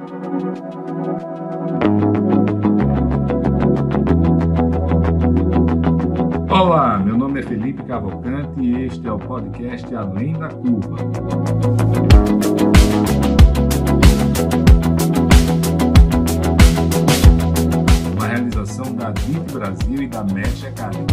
Olá, meu nome é Felipe Cavalcante e este é o podcast Além da Curva. Uma realização da DIT Brasil e da Match Academy.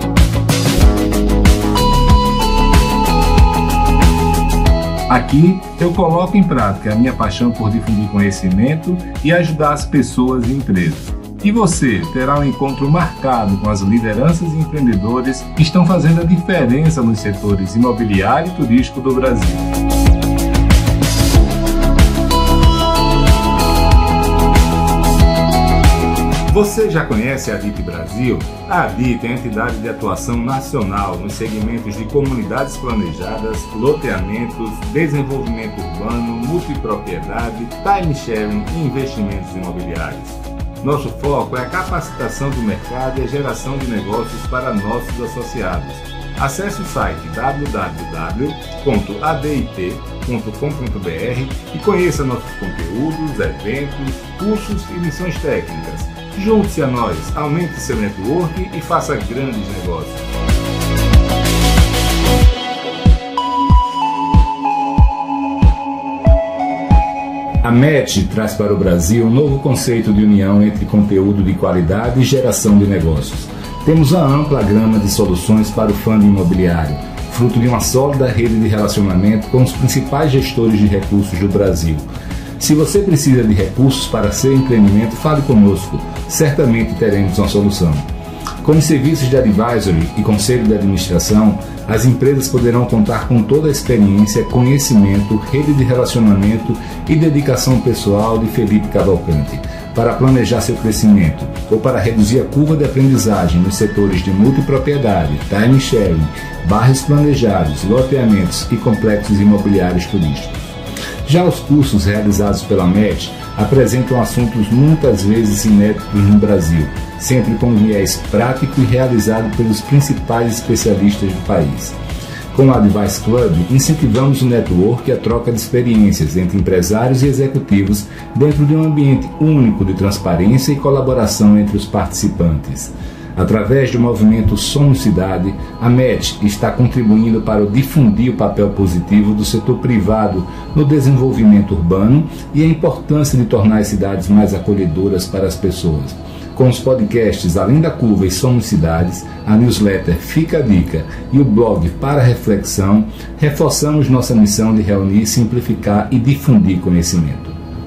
Aqui eu coloco em prática a minha paixão por difundir conhecimento e ajudar as pessoas e empresas. E você terá um encontro marcado com as lideranças e empreendedores que estão fazendo a diferença nos setores imobiliário e turístico do Brasil. Você já conhece a DIT Brasil? A DIT é a entidade de atuação nacional nos segmentos de comunidades planejadas, loteamentos, desenvolvimento urbano, multipropriedade, time sharing e investimentos imobiliários. Nosso foco é a capacitação do mercado e a geração de negócios para nossos associados. Acesse o site www.adit.com.br e conheça nossos conteúdos, eventos, cursos e missões técnicas. Junte-se a nós, aumente seu network e faça grandes negócios. A Match traz para o Brasil um novo conceito de união entre conteúdo de qualidade e geração de negócios. Temos uma ampla gama de soluções para o fundo imobiliário, fruto de uma sólida rede de relacionamento com os principais gestores de recursos do Brasil. Se você precisa de recursos para seu empreendimento, fale conosco. Certamente teremos uma solução. Com os serviços de advisory e conselho de administração, as empresas poderão contar com toda a experiência, conhecimento, rede de relacionamento e dedicação pessoal de Felipe Cavalcante para planejar seu crescimento ou para reduzir a curva de aprendizagem nos setores de multipropriedade, time sharing, bairros planejados, loteamentos e complexos imobiliários turísticos. Já os cursos realizados pela Match apresentam assuntos muitas vezes inéditos no Brasil, sempre com viés prático e realizado pelos principais especialistas do país. Com o Advice Club, incentivamos o network e a troca de experiências entre empresários e executivos dentro de um ambiente único de transparência e colaboração entre os participantes. Através do movimento Somos Cidade, a Match está contribuindo para difundir o papel positivo do setor privado no desenvolvimento urbano e a importância de tornar as cidades mais acolhedoras para as pessoas. Com os podcasts Além da Curva e Somos Cidades, a newsletter Fica a Dica e o blog Para Reflexão, reforçamos nossa missão de reunir, simplificar e difundir conhecimento.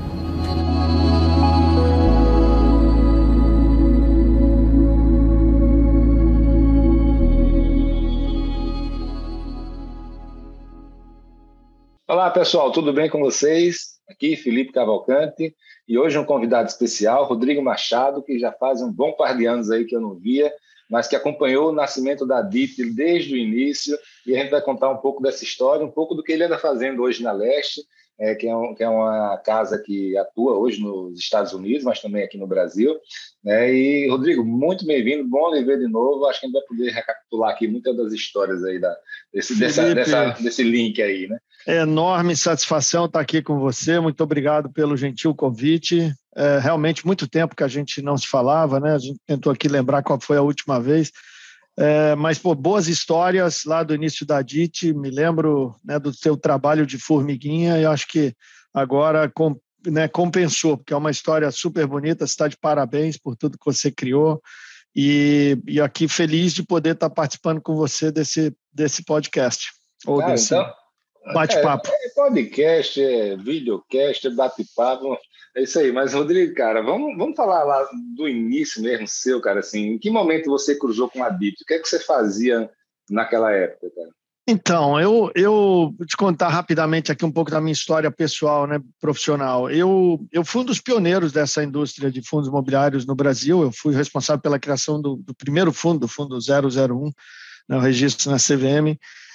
Olá pessoal, tudo bem com vocês? Aqui Felipe Cavalcante e hoje um convidado especial, Rodrigo Machado, que já faz um bom par de anos aí que eu não via, mas que acompanhou o nascimento da DIT desde o início e a gente vai contar um pouco dessa história, um pouco do que ele anda fazendo hoje na Leste, que é uma casa que atua hoje nos Estados Unidos, mas também aqui no Brasil. E, Rodrigo, muito bem-vindo, bom lhe ver de novo. Acho que a gente vai poder recapitular aqui muitas das histórias aí desse link aí, né? É enorme satisfação estar aqui com você, muito obrigado pelo gentil convite. É realmente muito tempo que a gente não se falava, né? A gente tentou aqui lembrar qual foi a última vez. Mas, boas histórias lá do início da DIT, me lembro, né, do seu trabalho de formiguinha e acho que agora compensou, porque é uma história super bonita, você está de parabéns por tudo que você criou e aqui feliz de poder estar participando com você desse podcast, ou desse bate-papo. Podcast, videocast, bate-papo, é isso aí. Mas, Rodrigo, cara, vamos falar lá do início mesmo seu, cara, assim, em que momento você cruzou com a DIT? O que é que você fazia naquela época, cara? Então, eu vou te contar rapidamente aqui um pouco da minha história pessoal, né, profissional. Eu fui um dos pioneiros dessa indústria de fundos imobiliários no Brasil. Eu fui responsável pela criação do primeiro fundo, do Fundo 001, né, o registro na CVM.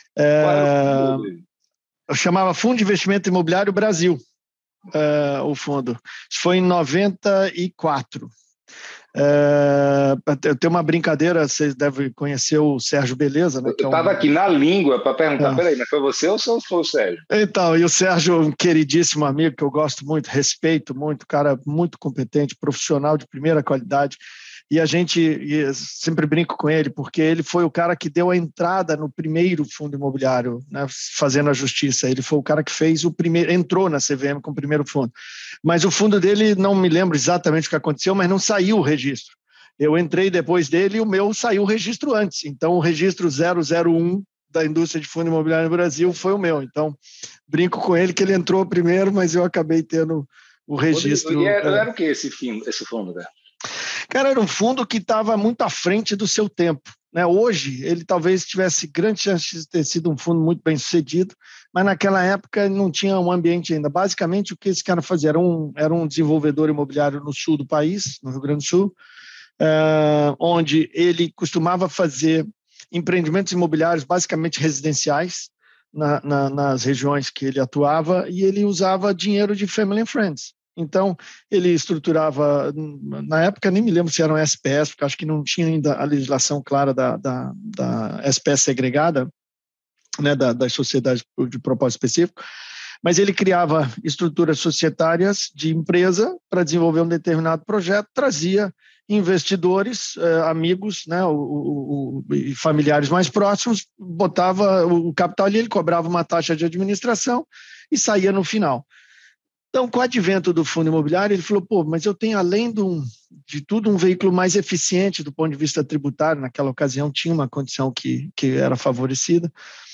Eu chamava Fundo de Investimento Imobiliário Brasil, o fundo. Isso foi em 94. Eu tenho uma brincadeira, vocês devem conhecer o Sérgio Beleza, né? Eu estava aqui na língua para perguntar, peraí, mas foi você ou foi o Sérgio? Então, e o Sérgio, um queridíssimo amigo que eu gosto muito, respeito muito, cara muito competente, profissional de primeira qualidade. E eu sempre brinco com ele, porque ele foi o cara que deu a entrada no primeiro fundo imobiliário, né, fazendo a justiça. Ele foi o cara que fez o primeiro, entrou na CVM com o primeiro fundo. Mas o fundo dele, não me lembro exatamente o que aconteceu, mas não saiu o registro. Eu entrei depois dele e o meu saiu o registro antes. Então, o registro 001 da indústria de fundo imobiliário no Brasil foi o meu. Então, brinco com ele que ele entrou primeiro, mas eu acabei tendo o registro. E era o que esse fundo, cara? Cara, era um fundo que estava muito à frente do seu tempo, né? Hoje, ele talvez tivesse grande chance de ter sido um fundo muito bem sucedido, mas naquela época não tinha um ambiente ainda. Basicamente, o que esse cara fazia era um desenvolvedor imobiliário no sul do país, no Rio Grande do Sul, onde ele costumava fazer empreendimentos imobiliários basicamente residenciais nas regiões que ele atuava, e ele usava dinheiro de family and friends. Então, ele estruturava, na época nem me lembro se eram SPS, porque acho que não tinha ainda a legislação clara da SPS segregada, né, das sociedades de propósito específico, mas ele criava estruturas societárias de empresa para desenvolver um determinado projeto, trazia investidores, amigos, né, e familiares mais próximos, botava o capital ali, ele cobrava uma taxa de administração e saía no final. Então, com o advento do fundo imobiliário, ele falou, mas eu tenho, além de tudo, um veículo mais eficiente do ponto de vista tributário. Naquela ocasião, tinha uma condição que era favorecida.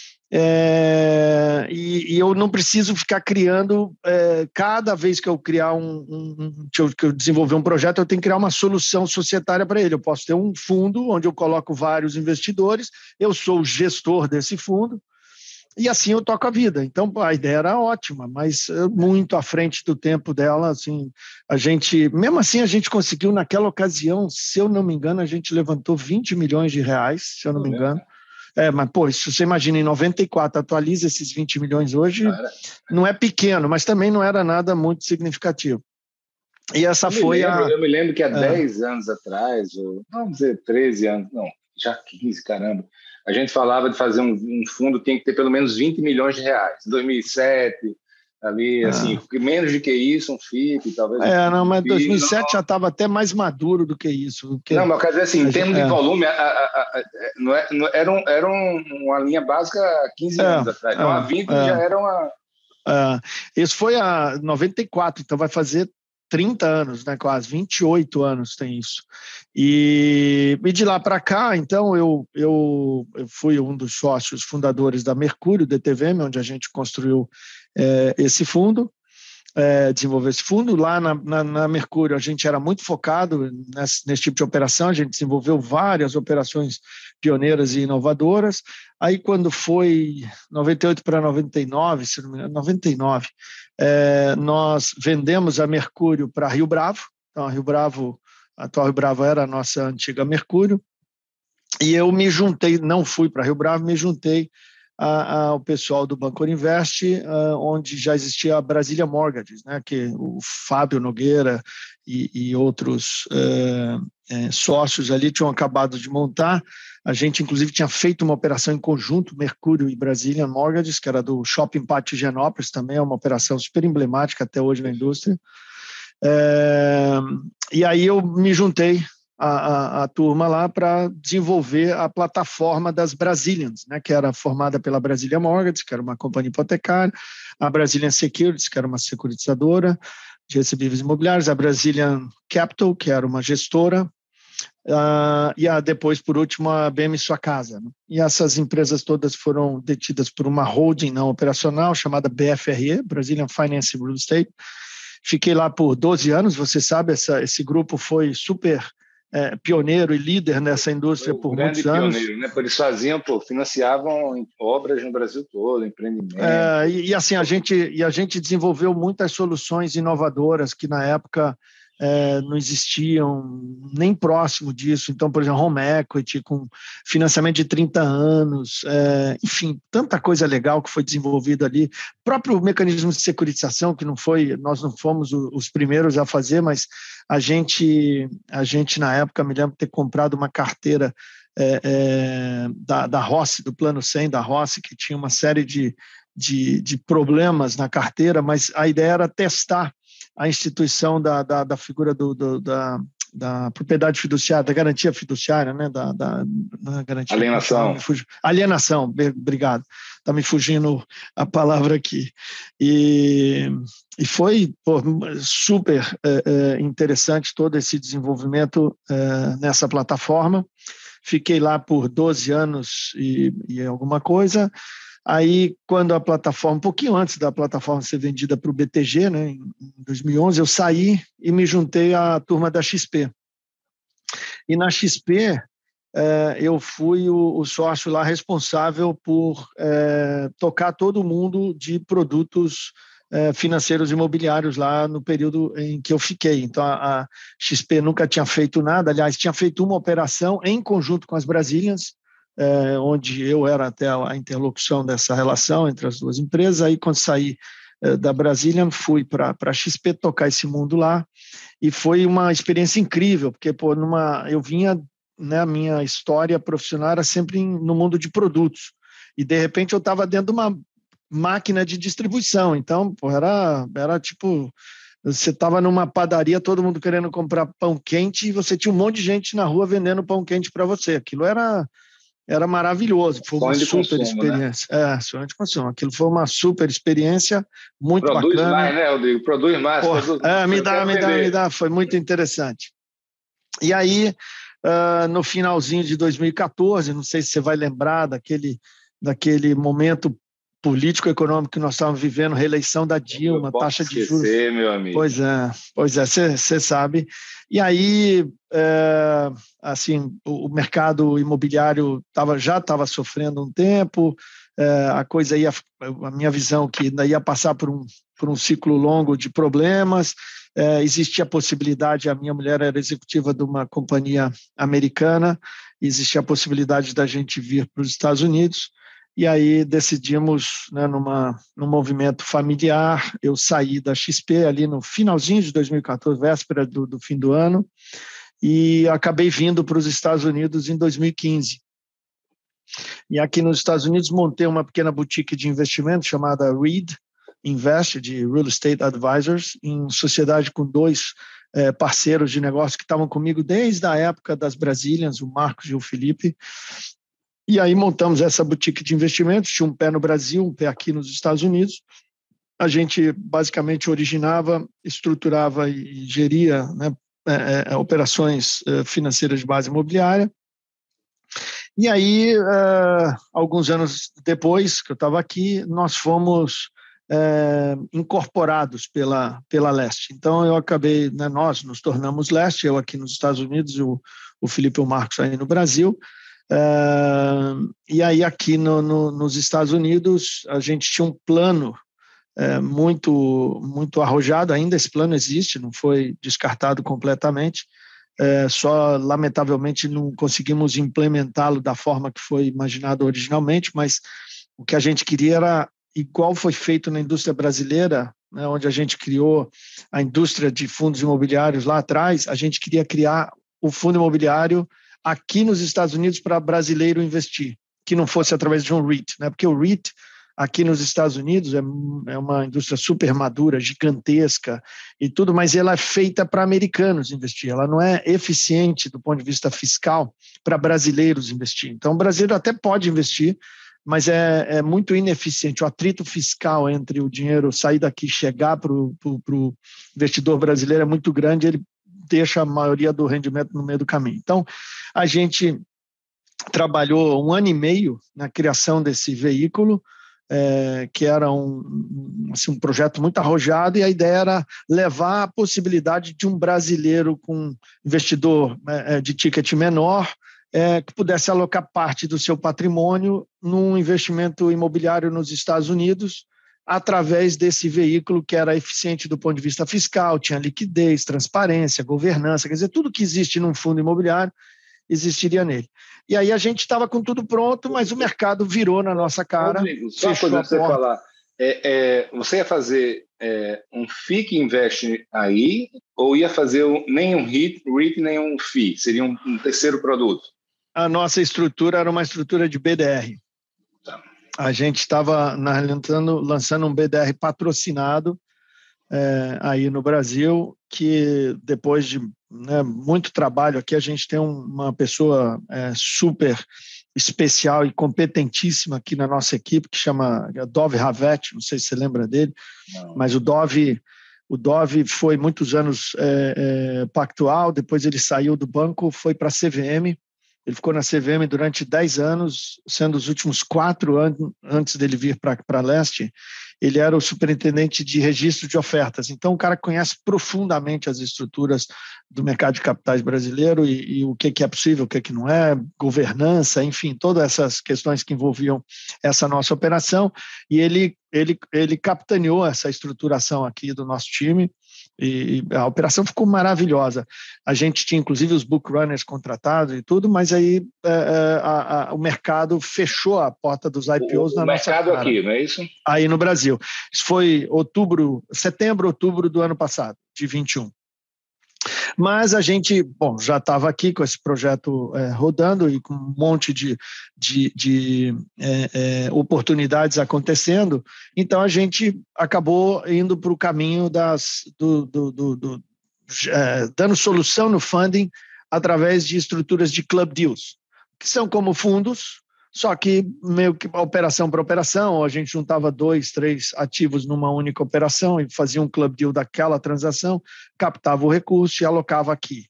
E eu não preciso ficar criando, cada vez que eu criar que eu desenvolver um projeto, eu tenho que criar uma solução societária para ele. Eu posso ter um fundo onde eu coloco vários investidores, eu sou o gestor desse fundo, e assim eu toco a vida. Então, a ideia era ótima, mas muito à frente do tempo dela. Assim, mesmo assim, a gente conseguiu, naquela ocasião, se eu não me engano, a gente levantou 20 milhões de reais, se eu não me engano. Mas, se você imagina, em 94, atualiza esses 20 milhões hoje, não é pequeno, mas também não era nada muito significativo. E essa eu me lembro que há 10 anos atrás, vamos dizer 13 anos, não, já 15, caramba, a gente falava de fazer um fundo que tem que ter pelo menos 20 milhões de reais. Em 2007, ali, assim, menos do que isso, um FIP, talvez. Mas 2007 já estava até mais maduro do que isso. Porque, não, mas quer dizer assim, em termos de volume, era uma linha básica há 15 anos atrás. Então, a 20 já era uma... Isso foi a 94, então vai fazer 30 anos, né, quase 28 anos tem isso. E de lá para cá, então, eu fui um dos sócios fundadores da Mercúrio, DTVM, onde a gente construiu esse fundo, desenvolveu esse fundo. Lá na Mercúrio, a gente era muito focado nesse tipo de operação, a gente desenvolveu várias operações pioneiras e inovadoras. Aí, quando foi 98 para 99, se não me engano, 99, nós vendemos a Mercúrio para Rio Bravo. Então, a atual Rio Bravo era a nossa antiga Mercúrio, e eu me juntei, não fui para Rio Bravo, me juntei ao pessoal do Banco Invest, onde já existia a Brasília Mortgages, né, que o Fábio Nogueira e outros sócios ali tinham acabado de montar. A gente, inclusive, tinha feito uma operação em conjunto, Mercúrio e Brasília Mortgages, que era do Shopping Pátio Higienópolis, também é uma operação super emblemática até hoje na indústria. E aí eu me juntei a turma lá para desenvolver a plataforma das Brazilians, né, que era formada pela Brasília Mortgages, que era uma companhia hipotecária, a Brazilian Securities, que era uma securitizadora de recebíveis imobiliários, a Brazilian Capital, que era uma gestora, e depois, por último, a BM Sua Casa, né? E essas empresas todas foram detidas por uma holding não operacional chamada BFRE, Brazilian Finance Real Estate. Fiquei lá por 12 anos, você sabe, esse grupo foi super pioneiro e líder nessa indústria por muitos anos. Pioneiro, né? Eles financiavam obras no Brasil todo, empreendimento. E assim, a gente desenvolveu muitas soluções inovadoras que na época não existiam nem próximo disso. Então, por exemplo, home equity, com financiamento de 30 anos, enfim, tanta coisa legal que foi desenvolvida ali. O próprio mecanismo de securitização, que nós não fomos os primeiros a fazer, mas a gente na época, me lembro de ter comprado uma carteira da Rossi, do Plano 100 da Rossi, que tinha uma série de problemas na carteira, mas a ideia era testar a instituição da figura da propriedade fiduciária, da garantia fiduciária, né? da garantia, alienação, obrigado, está me fugindo a palavra aqui. E foi super interessante todo esse desenvolvimento nessa plataforma. Fiquei lá por 12 anos e alguma coisa. Aí, quando a plataforma, um pouquinho antes da plataforma ser vendida para o BTG, né, em 2011, eu saí e me juntei à turma da XP. E na XP, eu fui o sócio lá responsável por tocar todo mundo de produtos financeiros imobiliários lá no período em que eu fiquei. Então, a XP nunca tinha feito nada, aliás, tinha feito uma operação em conjunto com as Brazilians, onde eu era até a interlocução dessa relação entre as duas empresas. Aí, quando saí da Brazilian, fui para a XP tocar esse mundo lá, e foi uma experiência incrível, porque eu vinha, né, a minha história profissional era sempre no mundo de produtos, e de repente eu estava dentro de uma máquina de distribuição. Então, era tipo, você estava numa padaria, todo mundo querendo comprar pão quente, e você tinha um monte de gente na rua vendendo pão quente para você. Aquilo era maravilhoso, foi uma super experiência. Né? Sonho de consumo. Aquilo foi uma super experiência, muito bacana. Produz mais, né, Rodrigo? Produz mais. Me dá, foi muito interessante. E aí, no finalzinho de 2014, não sei se você vai lembrar daquele momento político-econômico que nós estávamos vivendo, reeleição da Dilma, taxa de juros. Meu amigo. Pois é, você sabe. E aí, assim, o mercado imobiliário já estava sofrendo um tempo, a coisa a minha visão que ainda ia passar por um ciclo longo de problemas. Existia a possibilidade, a minha mulher era executiva de uma companhia americana, existia a possibilidade da gente vir para os Estados Unidos. E aí decidimos, né, num movimento familiar, eu saí da XP ali no finalzinho de 2014, véspera do fim do ano, e acabei vindo para os Estados Unidos em 2015. E aqui nos Estados Unidos montei uma pequena boutique de investimento chamada Reed Invest, de Real Estate Advisors, em sociedade com dois parceiros de negócio que estavam comigo desde a época das Brazilians, o Marcos e o Felipe. E aí montamos essa boutique de investimentos, tinha um pé no Brasil, um pé aqui nos Estados Unidos. A gente basicamente originava, estruturava e geria, né, operações financeiras de base imobiliária. E aí, alguns anos depois que eu estava aqui, nós fomos incorporados pela Leste. Então, eu acabei, né, nós nos tornamos Leste, eu aqui nos Estados Unidos e o Felipe e o Marcos aí no Brasil. E aí aqui nos Estados Unidos a gente tinha um plano muito arrojado, ainda esse plano existe, não foi descartado completamente, só lamentavelmente não conseguimos implementá-lo da forma que foi imaginado originalmente, mas o que a gente queria era, igual foi feito na indústria brasileira, né, onde a gente criou a indústria de fundos imobiliários lá atrás, a gente queria criar o fundo imobiliário aqui nos Estados Unidos para brasileiro investir, que não fosse através de um REIT, né? Porque o REIT aqui nos Estados Unidos é uma indústria super madura, gigantesca e tudo, mas ela é feita para americanos investir, ela não é eficiente do ponto de vista fiscal para brasileiros investir. Então, o brasileiro até pode investir, mas é muito ineficiente. O atrito fiscal entre o dinheiro sair daqui e chegar para o investidor brasileiro é muito grande, ele deixa a maioria do rendimento no meio do caminho. Então, a gente trabalhou 1 ano e meio na criação desse veículo, que era um projeto muito arrojado, e a ideia era levar a possibilidade de um brasileiro com investidor de ticket menor, que pudesse alocar parte do seu patrimônio num investimento imobiliário nos Estados Unidos, através desse veículo que era eficiente do ponto de vista fiscal, tinha liquidez, transparência, governança, quer dizer, tudo que existe num fundo imobiliário existiria nele. E aí a gente estava com tudo pronto, mas o mercado virou na nossa cara, Rodrigo, só uma fechou coisa a para você porta. falar. Você ia fazer um FII investe aí, ou ia fazer nem um REIT, nem um FII? Seria um terceiro produto? A nossa estrutura era uma estrutura de BDR. Tá. A gente estava lançando um BDR patrocinado aí no Brasil, que depois de muito trabalho aqui, a gente tem uma pessoa super especial e competentíssima aqui na nossa equipe, que chama Dov Havet, não sei se você lembra dele, não. Mas o Dov foi muitos anos pactual, depois ele saiu do banco, foi para a CVM, ele ficou na CVM durante 10 anos, sendo os últimos 4 anos, antes dele vir para Leste, ele era o superintendente de registro de ofertas. Então, o cara conhece profundamente as estruturas do mercado de capitais brasileiro e o que é possível, o que não é, governança, enfim, todas essas questões que envolviam essa nossa operação. E ele capitaneou essa estruturação aqui do nosso time. E a operação ficou maravilhosa. A gente tinha, inclusive, os book runners contratados e tudo, mas aí o mercado fechou a porta dos IPOs na nossa cara. O mercado aqui, não é isso? Aí no Brasil. Isso foi setembro, outubro do ano passado, de 21. Mas a gente, já estava aqui com esse projeto rodando e com um monte de oportunidades acontecendo, então a gente acabou indo para o caminho dando solução no funding através de estruturas de club deals, que são como fundos, só que meio que operação para operação, a gente juntava 2, 3 ativos numa única operação e fazia um club deal daquela transação, captava o recurso e alocava aqui.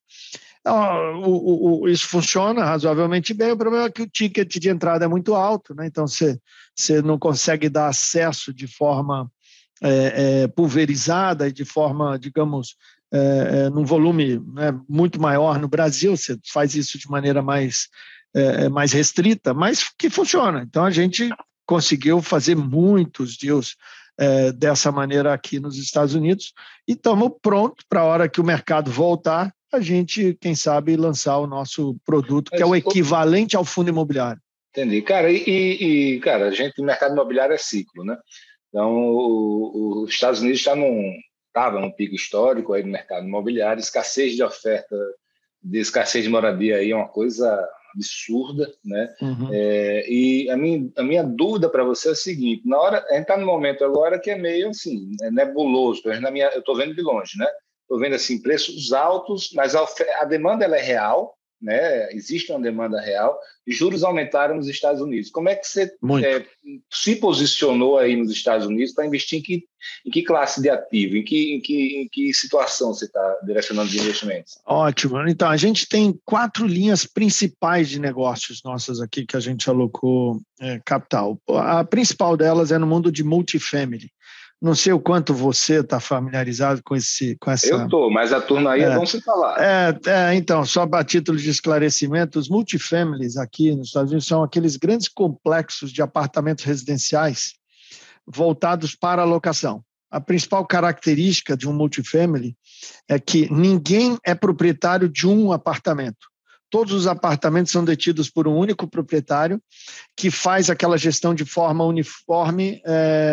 Então, isso funciona razoavelmente bem, o problema é que o ticket de entrada é muito alto, né? Então você não consegue dar acesso de forma pulverizada e de forma, digamos, num volume muito maior no Brasil, você faz isso de maneira mais restrita, mas que funciona. Então, a gente conseguiu fazer muitos deals dessa maneira aqui nos Estados Unidos e estamos prontos para a hora que o mercado voltar, a gente, quem sabe, lançar o nosso produto, que é o equivalente ao fundo imobiliário. Entendi. Cara, cara, o mercado imobiliário é ciclo, né? Então, os Estados Unidos estava num pico histórico aí no mercado imobiliário, escassez de oferta, escassez de moradia aí é uma coisa absurda, né? Uhum. E a minha dúvida para você é o seguinte: na hora, a gente está no momento agora que é meio assim, nebuloso. Eu estou vendo de longe, né? Estou vendo assim preços altos, mas a demanda ela é real, né? Existe uma demanda real. E juros aumentaram nos Estados Unidos. Como é que você se posicionou aí nos Estados Unidos para investir em que classe de ativo? Em que situação você está direcionando os investimentos? Ótimo. Então, a gente tem 4 linhas principais de negócios nossas aqui que a gente alocou capital. A principal delas é no mundo de multifamily. Não sei o quanto você está familiarizado com essa... Eu estou, mas a turma aí é bom você falar. Então, só para título de esclarecimento, os multifamilies aqui nos Estados Unidos são aqueles grandes complexos de apartamentos residenciais voltados para a locação. A principal característica de um multifamily é que ninguém é proprietário de um apartamento. Todos os apartamentos são detidos por um único proprietário que faz aquela gestão de forma uniforme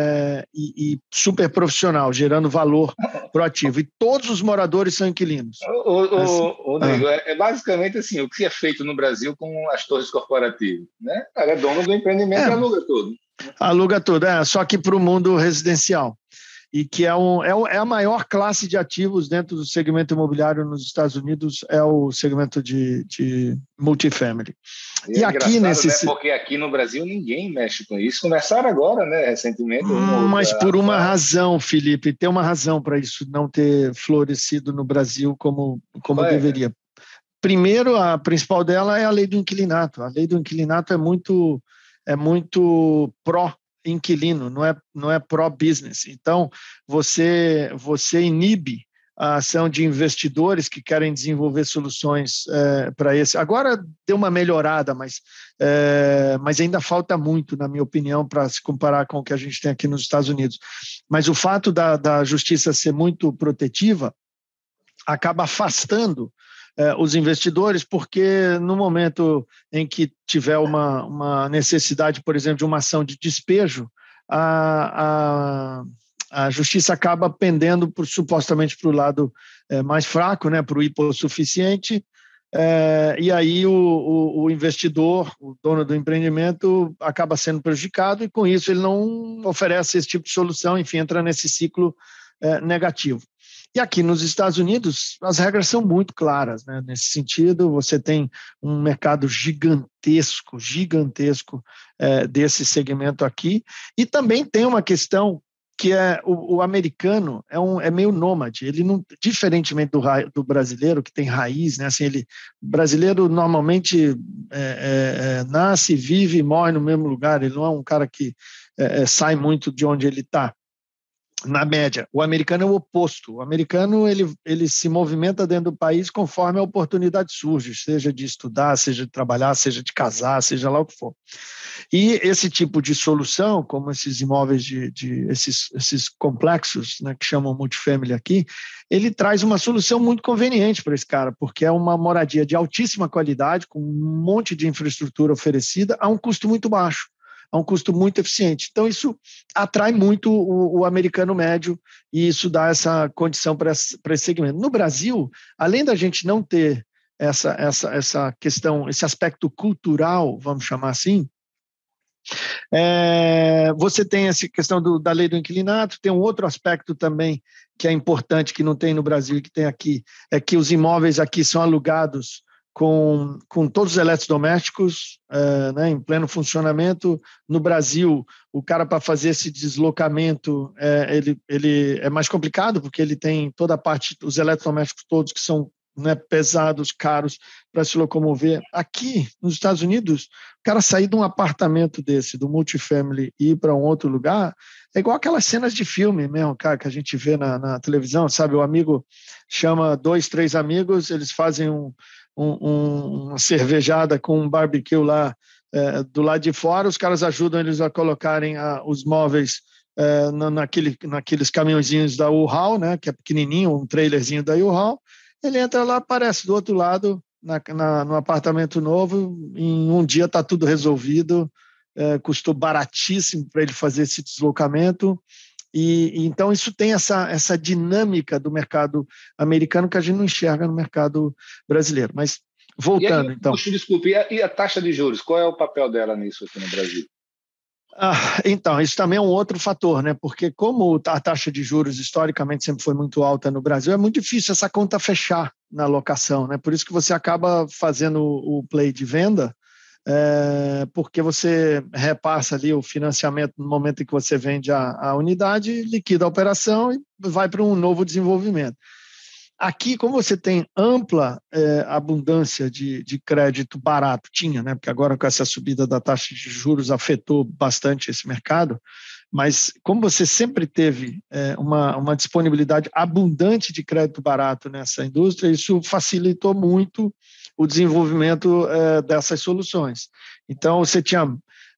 e super profissional, gerando valor para o ativo. E todos os moradores são inquilinos. Rodrigo, basicamente assim, o que é feito no Brasil com as torres corporativas, né? O cara é dono do empreendimento e aluga tudo. Aluga tudo, só que para o mundo residencial. E que é a maior classe de ativos dentro do segmento imobiliário nos Estados Unidos, é o segmento de multifamily. E aqui né? Porque aqui no Brasil ninguém mexe com isso. Começaram agora, né, recentemente. Mas por uma razão, Felipe, tem uma razão para isso não ter florescido no Brasil como deveria. Primeiro, a principal dela é a lei do inquilinato. A lei do inquilinato é muito pró-inquilino, não é pró-business. Então, você inibe a ação de investidores que querem desenvolver soluções para esse. Agora deu uma melhorada, mas ainda falta muito, na minha opinião, para se comparar com o que a gente tem aqui nos Estados Unidos. Mas o fato da justiça ser muito protetiva acaba afastando os investidores, porque no momento em que tiver uma necessidade, por exemplo, de uma ação de despejo, a justiça acaba pendendo supostamente para o lado mais fraco, né, para o hipossuficiente, e aí o investidor, o dono do empreendimento, acaba sendo prejudicado e com isso ele não oferece esse tipo de solução, enfim, entra nesse ciclo negativo. E aqui nos Estados Unidos, as regras são muito claras, né? Nesse sentido, você tem um mercado gigantesco desse segmento aqui, e também tem uma questão que o americano é meio nômade, ele não, diferentemente do brasileiro, que tem raiz, né? Assim, o brasileiro normalmente nasce, vive e morre no mesmo lugar, ele não é um cara que sai muito de onde ele está. Na média, o americano é o oposto. O americano ele se movimenta dentro do país conforme a oportunidade surge, seja de estudar, seja de trabalhar, seja de casar, seja lá o que for. E esse tipo de solução, como esses imóveis esses complexos, né, que chamam multifamily aqui, ele traz uma solução muito conveniente para esse cara, porque é uma moradia de altíssima qualidade, com um monte de infraestrutura oferecida a um custo muito baixo, a um custo muito eficiente. Então, isso atrai muito o americano médio e isso dá essa condição para esse segmento. No Brasil, além da gente não ter essa questão, esse aspecto cultural, vamos chamar assim, você tem essa questão da lei do inquilinato, tem um outro aspecto também que é importante, que não tem no Brasil e que tem aqui, é que os imóveis aqui são alugados com todos os eletrodomésticos né, em pleno funcionamento. No Brasil, o cara, para fazer esse deslocamento, ele é mais complicado, porque ele tem toda a parte, os eletrodomésticos todos que são, né, pesados, caros para se locomover. Aqui, nos Estados Unidos, o cara sair de um apartamento desse, do multifamily, e ir para um outro lugar, é igual aquelas cenas de filme mesmo, cara, que a gente vê na televisão, sabe? O amigo chama 2, 3 amigos, eles fazem uma cervejada com um barbecue lá do lado de fora, os caras ajudam eles a colocarem os móveis naqueles caminhõezinhos da U-Haul, né, que é pequenininho, um trailerzinho da U-Haul. Ele entra lá, aparece do outro lado, no apartamento novo, em um dia está tudo resolvido, custou baratíssimo para ele fazer esse deslocamento. E então isso tem essa dinâmica do mercado americano que a gente não enxerga no mercado brasileiro. Mas voltando, então. Desculpe, e a taxa de juros, qual é o papel dela nisso aqui no Brasil? Então, isso também é um outro fator, né? Porque como a taxa de juros historicamente sempre foi muito alta no Brasil, é muito difícil essa conta fechar na locação, né? Por isso que você acaba fazendo o play de venda, porque você repassa ali o financiamento no momento em que você vende a unidade, liquida a operação e vai para um novo desenvolvimento. Aqui, como você tem ampla abundância de crédito barato, né? Porque agora com essa subida da taxa de juros afetou bastante esse mercado, mas como você sempre teve uma disponibilidade abundante de crédito barato nessa indústria, isso facilitou muito o desenvolvimento dessas soluções. Então, você tinha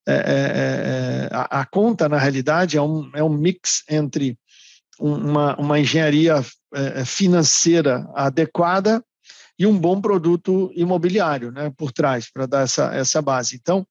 a conta, na realidade, é um mix entre uma engenharia financeira adequada e um bom produto imobiliário, né, por trás, para dar essa base. Então,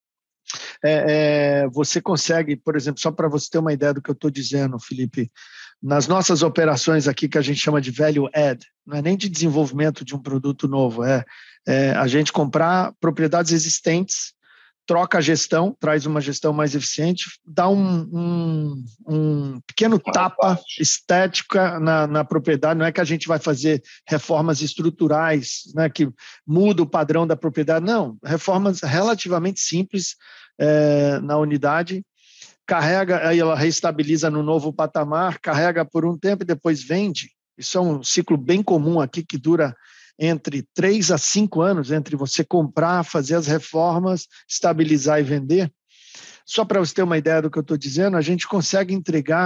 você consegue, por exemplo, só para você ter uma ideia do que eu estou dizendo, Felipe, nas nossas operações aqui que a gente chama de value add, não é nem de desenvolvimento de um produto novo, a gente comprar propriedades existentes, troca a gestão, traz uma gestão mais eficiente, dá um pequeno tapa estética na propriedade. Não é que a gente vai fazer reformas estruturais, né, que muda o padrão da propriedade, não, reformas relativamente simples na unidade, carrega, aí ela reestabiliza no novo patamar, carrega por um tempo e depois vende. Isso é um ciclo bem comum aqui que dura entre 3 a 5 anos, entre você comprar, fazer as reformas, estabilizar e vender. Só para você ter uma ideia do que eu estou dizendo, a gente consegue entregar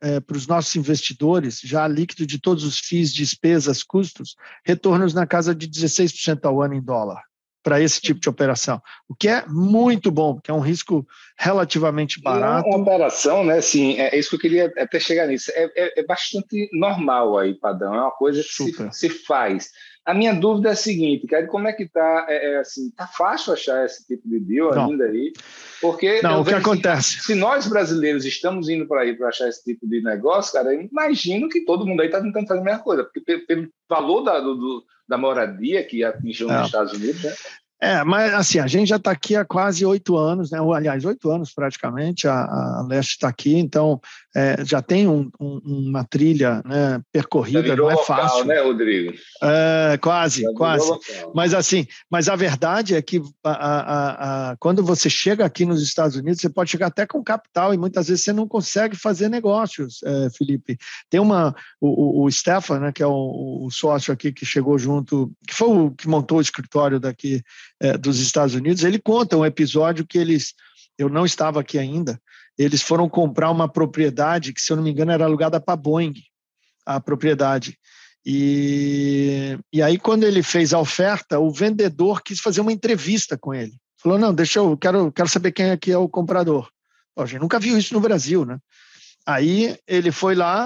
para os nossos investidores, já líquido de todos os FIIs, despesas, custos, retornos na casa de 16% ao ano em dólar, para esse tipo de operação, o que é muito bom, porque é um risco relativamente barato. Uma operação, né? Assim, é isso que eu queria até chegar nisso. É bastante normal aí, Padrão. É uma coisa que se faz. A minha dúvida é a seguinte, cara, como é que tá? Assim, tá fácil achar esse tipo de deal ainda aí? Porque não, o que acontece? Se nós brasileiros estamos indo para aí para achar esse tipo de negócio, cara, eu imagino que todo mundo aí está tentando fazer a mesma coisa, porque pelo valor da moradia que atingiu nos Estados Unidos, né? Mas assim, a gente já está aqui há quase 8 anos, né? Aliás, 8 anos praticamente, a Leste está aqui, então já tem uma trilha, né, percorrida, não é local, fácil. Né, Rodrigo? Quase. Mas a verdade é que quando você chega aqui nos Estados Unidos, você pode chegar até com capital e muitas vezes você não consegue fazer negócios, Felipe. Tem o Stefan, né, que é o sócio aqui que chegou junto, que foi o que montou o escritório daqui dos Estados Unidos, ele conta um episódio que eu não estava aqui ainda, eles foram comprar uma propriedade que, se eu não me engano, era alugada para a Boeing, a propriedade. E aí, quando ele fez a oferta, o vendedor quis fazer uma entrevista com ele. Falou, não, quero saber quem aqui é o comprador. A gente nunca viu isso no Brasil, né? Aí ele foi lá,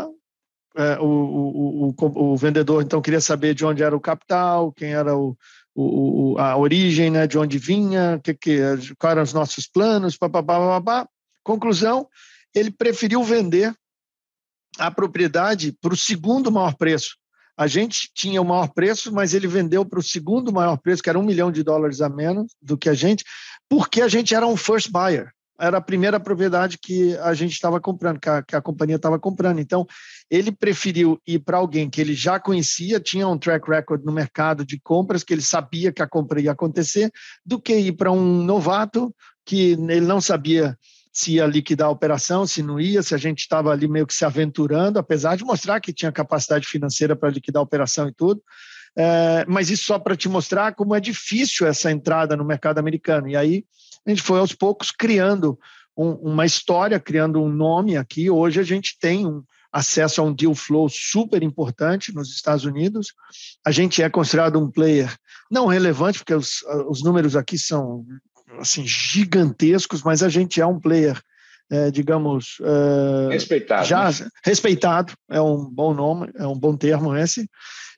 o vendedor então queria saber de onde era o capital, quem era a origem, né, de onde vinha, quais eram os nossos planos, papapá. Conclusão, ele preferiu vender a propriedade para o segundo maior preço. A gente tinha o maior preço, mas ele vendeu para o segundo maior preço, que era $1 milhão a menos do que a gente, porque a gente era um first buyer. Era a primeira propriedade que a gente estava comprando, que a companhia estava comprando. Então, ele preferiu ir para alguém que ele já conhecia, tinha um track record no mercado de compras, que ele sabia que a compra ia acontecer, do que ir para um novato que ele não sabia se ia liquidar a operação, se não ia, se a gente estava ali meio que se aventurando, apesar de mostrar que tinha capacidade financeira para liquidar a operação e tudo. Mas isso só para te mostrar como é difícil essa entrada no mercado americano. E aí a gente foi aos poucos criando uma história, criando um nome aqui. Hoje a gente tem acesso a um deal flow super importante nos Estados Unidos. A gente é considerado um player não relevante, porque os números aqui são assim, gigantescos, mas a gente é um player, digamos... Respeitado, é um bom nome, é um bom termo esse.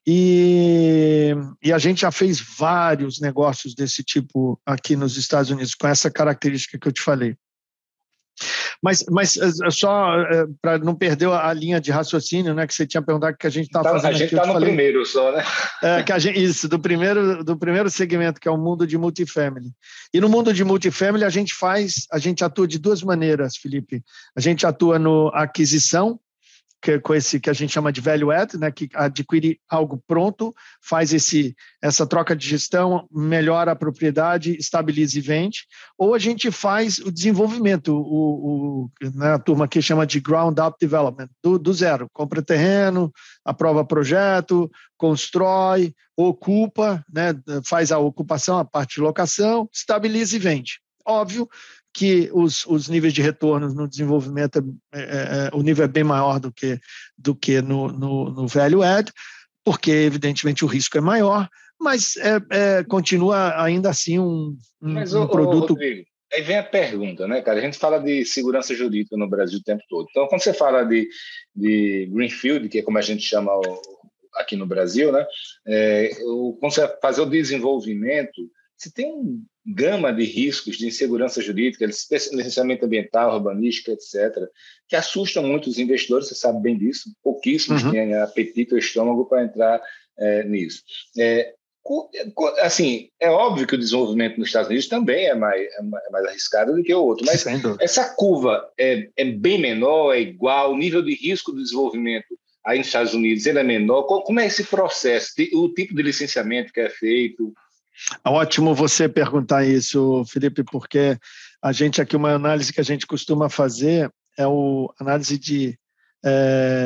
E a gente já fez vários negócios desse tipo aqui nos Estados Unidos, com essa característica que eu te falei. Mas só para não perder a linha de raciocínio, né, que você tinha perguntado que a gente está fazendo. A gente está no primeiro só, né? Do primeiro segmento, que é o mundo de multifamily. E no mundo de multifamily a gente atua de duas maneiras, Felipe. A gente atua no aquisição, com esse que a gente chama de value add, né, que adquire algo pronto, faz essa troca de gestão, melhora a propriedade, estabiliza e vende, ou a gente faz o desenvolvimento, né, a turma aqui chama de ground up development, do zero, compra terreno, aprova projeto, constrói, ocupa, né, faz a ocupação, a parte de locação, estabiliza e vende. Óbvio que os níveis de retorno no desenvolvimento, o nível é bem maior do que no value add, porque, evidentemente, o risco é maior, mas continua ainda assim um produto... Rodrigo, aí vem a pergunta, né, cara? A gente fala de segurança jurídica no Brasil o tempo todo. Então, quando você fala de greenfield, que é como a gente chama aqui no Brasil, né? Quando você vai fazer o desenvolvimento, você tem um gama de riscos de insegurança jurídica, licenciamento ambiental, urbanística, etc., que assustam muito os investidores, você sabe bem disso, pouquíssimos têm apetite ou estômago para entrar nisso. Assim, é óbvio que o desenvolvimento nos Estados Unidos também é mais arriscado do que o outro, mas essa curva é bem menor, é igual, o nível de risco do desenvolvimento aí nos Estados Unidos ele é menor. Como é esse processo, o tipo de licenciamento que é feito? Ótimo você perguntar isso, Felipe, porque a gente aqui, uma análise que a gente costuma fazer é análise de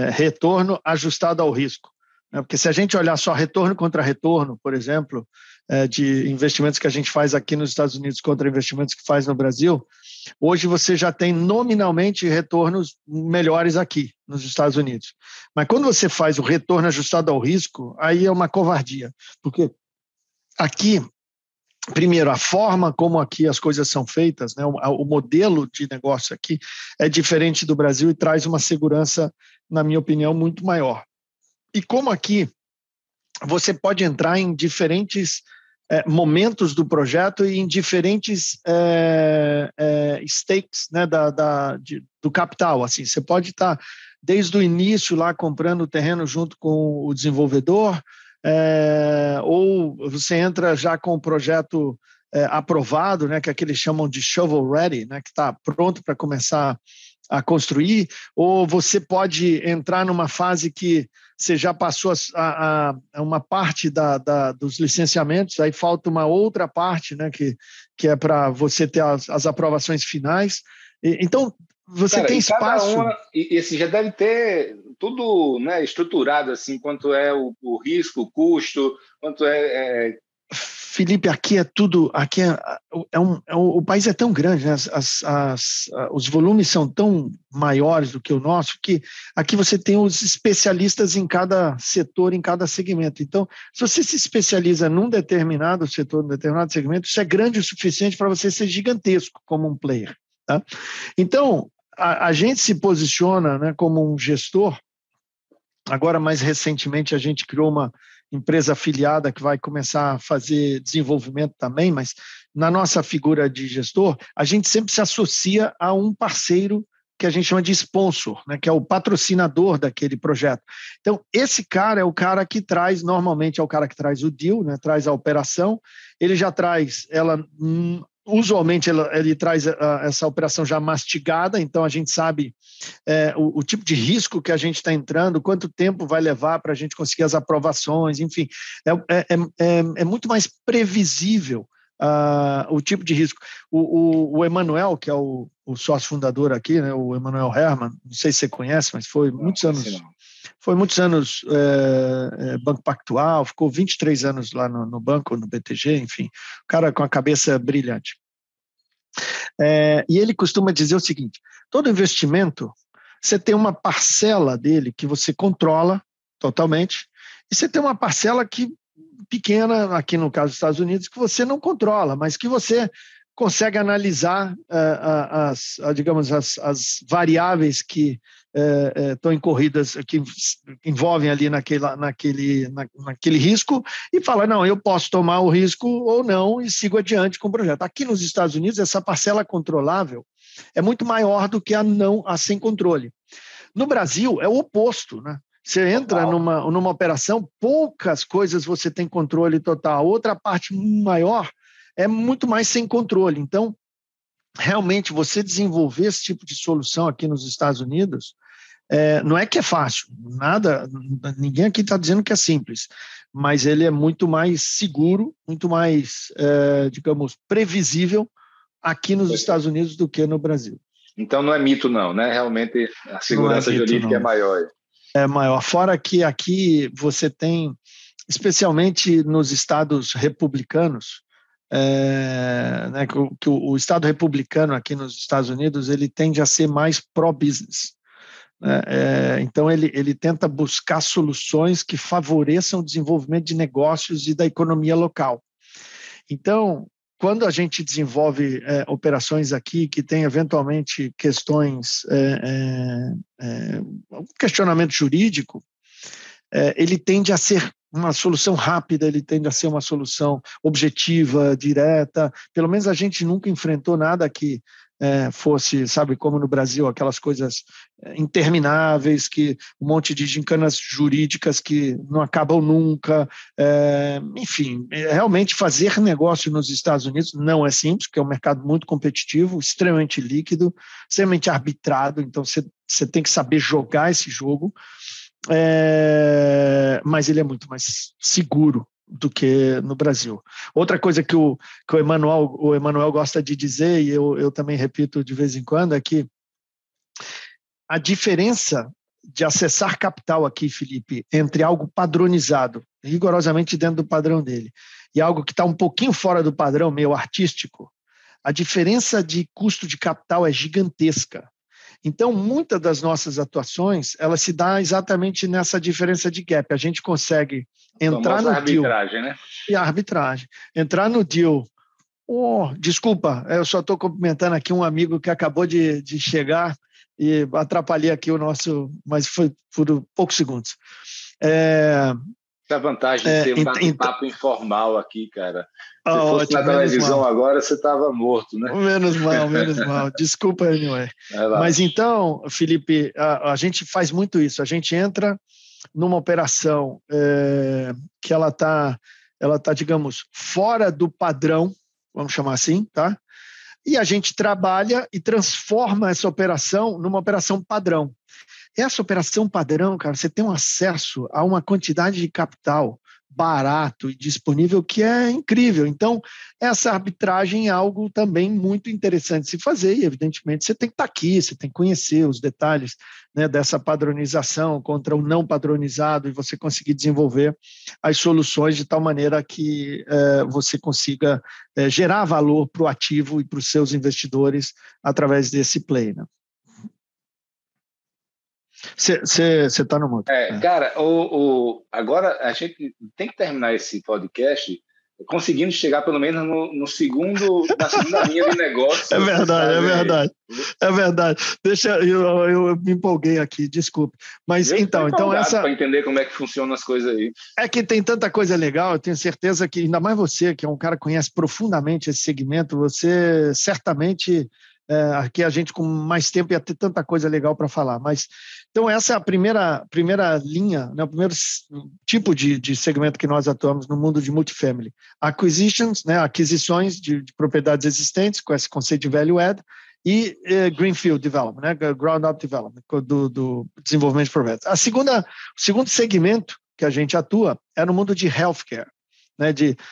retorno ajustado ao risco. Porque se a gente olhar só retorno contra retorno, por exemplo, de investimentos que a gente faz aqui nos Estados Unidos contra investimentos que faz no Brasil, hoje você já tem nominalmente retornos melhores aqui nos Estados Unidos. Mas quando você faz o retorno ajustado ao risco, aí é uma covardia, porque aqui, primeiro, a forma como aqui as coisas são feitas, né, o modelo de negócio aqui é diferente do Brasil e traz uma segurança, na minha opinião, muito maior. E como aqui você pode entrar em diferentes momentos do projeto e em diferentes stakes, né, do capital. Assim, você pode estar desde o início lá comprando o terreno junto com o desenvolvedor, ou você entra já com o projeto aprovado, né, que é que eles chamam de shovel ready, né, que está pronto para começar a construir, ou você pode entrar numa fase que você já passou a uma parte dos licenciamentos, aí falta uma outra parte, né, que é para você ter as aprovações finais. Então, você tem espaço... E esse já deve ter tudo, né, estruturado, assim, quanto é o risco, o custo, quanto Felipe, aqui é tudo, o país é tão grande, né? Os volumes são tão maiores do que o nosso, que aqui você tem os especialistas em cada setor, em cada segmento. Então, se você se especializa num determinado setor, num determinado segmento, isso é grande o suficiente para você ser gigantesco como um player. Tá? Então, a gente se posiciona, né, como um gestor. Agora, mais recentemente, a gente criou uma empresa afiliada que vai começar a fazer desenvolvimento também, mas na nossa figura de gestor, a gente sempre se associa a um parceiro que a gente chama de sponsor, né, que é o patrocinador daquele projeto. Então, esse cara é o cara que traz, normalmente é o cara que traz o deal, né, traz a operação, ele já traz ela... Usualmente ele traz essa operação já mastigada, então a gente sabe o tipo de risco que a gente está entrando, quanto tempo vai levar para a gente conseguir as aprovações, enfim, é muito mais previsível o tipo de risco. O Emanuel, que é o sócio fundador aqui, né, o Emanuel Herman, não sei se você conhece, mas foi muitos anos Banco Pactual, ficou 23 anos lá no banco, no BTG, enfim, o cara com a cabeça brilhante. E ele costuma dizer o seguinte: todo investimento, você tem uma parcela dele que você controla totalmente, e você tem uma parcela pequena, aqui no caso dos Estados Unidos, que você não controla, mas que você consegue analisar as variáveis que estão incorridas, que envolvem ali naquele risco, e fala, não, eu posso tomar o risco ou não e sigo adiante com o projeto. Aqui nos Estados Unidos, essa parcela controlável é muito maior do que a sem controle. No Brasil, é o oposto, né? Você entra numa operação, poucas coisas você tem controle total. A outra parte maior é muito mais sem controle. Então, realmente, você desenvolver esse tipo de solução aqui nos Estados Unidos, não é que é fácil, ninguém aqui está dizendo que é simples, mas ele é muito mais seguro, muito mais, digamos, previsível aqui nos Estados Unidos do que no Brasil. Então, não é mito não, né? Realmente, a segurança jurídica é maior. É maior. Fora que aqui você tem, especialmente nos estados republicanos, né, que o Estado republicano aqui nos Estados Unidos ele tende a ser mais pró-business. Né? Então, ele tenta buscar soluções que favoreçam o desenvolvimento de negócios e da economia local. Então, quando a gente desenvolve operações aqui que tem eventualmente questões, um questionamento jurídico, ele tende a ser uma solução rápida, ele tende a ser uma solução objetiva, direta. Pelo menos a gente nunca enfrentou nada que fosse, sabe, como no Brasil, aquelas coisas intermináveis, que um monte de gincanas jurídicas que não acabam nunca. Enfim, realmente fazer negócio nos Estados Unidos não é simples, porque é um mercado muito competitivo, extremamente líquido, extremamente arbitrado, então você tem que saber jogar esse jogo. Mas ele é muito mais seguro do que no Brasil. Outra coisa que o Emanuel gosta de dizer, e eu também repito de vez em quando, é que a diferença de acessar capital aqui, Felipe, entre algo padronizado rigorosamente dentro do padrão dele, e algo que está um pouquinho fora do padrão, meio artístico, a diferença de custo de capital é gigantesca. Então, muitas das nossas atuações, ela se dá exatamente nessa diferença de gap. A gente consegue entrar no arbitragem, deal, né? E a arbitragem. Entrar no deal. Desculpa, eu só estou cumprimentando aqui um amigo que acabou de chegar e atrapalhei aqui o nosso, mas foi por poucos segundos. A vantagem de ser um bate-papo informal aqui, cara. Se fosse ótimo, na televisão agora, você estava morto, né? Menos mal. Desculpa, anyway. Mas então, Felipe, a gente faz muito isso. A gente entra numa operação que ela tá, digamos, fora do padrão, vamos chamar assim, tá? E a gente trabalha e transforma essa operação numa operação padrão. Essa operação padrão, cara, você tem um acesso a uma quantidade de capital barato e disponível que é incrível. Então, essa arbitragem é algo também muito interessante de se fazer e, evidentemente, você tem que estar aqui, você tem que conhecer os detalhes, né, dessa padronização contra o não padronizado e você conseguir desenvolver as soluções de tal maneira que você consiga gerar valor para o ativo e para os seus investidores através desse play, né? Você está no mundo. Cara, agora a gente tem que terminar esse podcast conseguindo chegar pelo menos na segunda linha de negócio. É verdade. Deixa eu me empolguei aqui, desculpe. Mas então essa para entender como é que funcionam as coisas aí. É que tem tanta coisa legal, eu tenho certeza que ainda mais você, que é um cara que conhece profundamente esse segmento, você certamente aqui a gente com mais tempo ia ter tanta coisa legal para falar. Mas então essa é a primeira linha, né, o primeiro tipo de segmento que nós atuamos no mundo de multifamily. Acquisitions, né, aquisições de propriedades existentes com esse conceito de value add e greenfield development, né, ground up development do desenvolvimento de propriedades. O segundo segmento que a gente atua é no mundo de healthcare, né,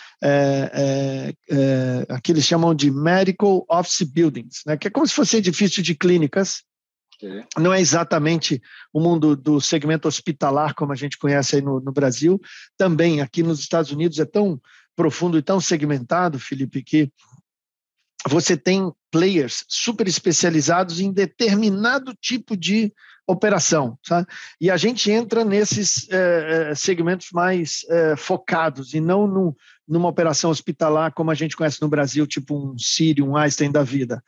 aqui eles chamam de medical office buildings, né, que é como se fosse edifício de clínicas. Não é exatamente o mundo do segmento hospitalar como a gente conhece aí no Brasil. Também aqui nos Estados Unidos é tão profundo e tão segmentado, Felipe, que você tem players super especializados em determinado tipo de operação, sabe? E a gente entra nesses segmentos mais focados e não numa operação hospitalar como a gente conhece no Brasil, tipo um Sírio, um Einstein da vida.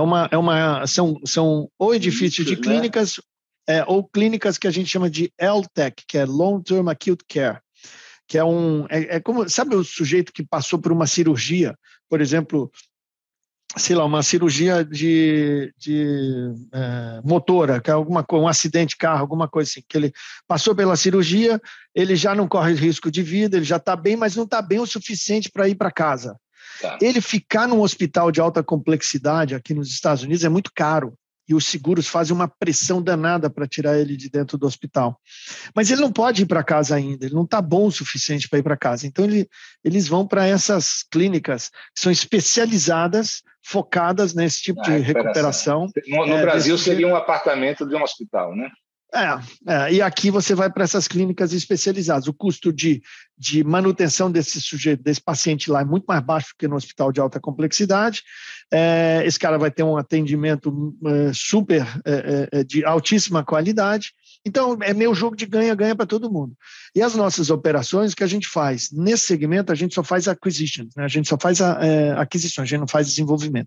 São ou edifícios de clínicas, ou clínicas que a gente chama de LTAC, que é Long Term Acute Care, que é como, sabe, o sujeito que passou por uma cirurgia, por exemplo, sei lá, uma cirurgia de motora, que é um acidente de carro, alguma coisa assim, que ele passou pela cirurgia, ele já não corre risco de vida, ele já está bem, mas não está bem o suficiente para ir para casa. Tá. Ele ficar num hospital de alta complexidade aqui nos Estados Unidos é muito caro, e os seguros fazem uma pressão danada para tirar ele de dentro do hospital. Mas ele não pode ir para casa ainda, ele não está bom o suficiente para ir para casa. Então, eles vão para essas clínicas que são especializadas, focadas nesse tipo de recuperação. No Brasil seria um apartamento de um hospital, né? E aqui você vai para essas clínicas especializadas. O custo de manutenção desse sujeito, desse paciente lá, é muito mais baixo que no hospital de alta complexidade. Esse cara vai ter um atendimento super de altíssima qualidade. Então, é meio jogo de ganha-ganha para todo mundo. E as nossas operações, o que a gente faz? Nesse segmento, a gente só faz acquisitions, né? A gente só faz aquisições, a gente não faz desenvolvimento.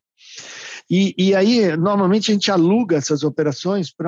E aí, normalmente, a gente aluga essas operações para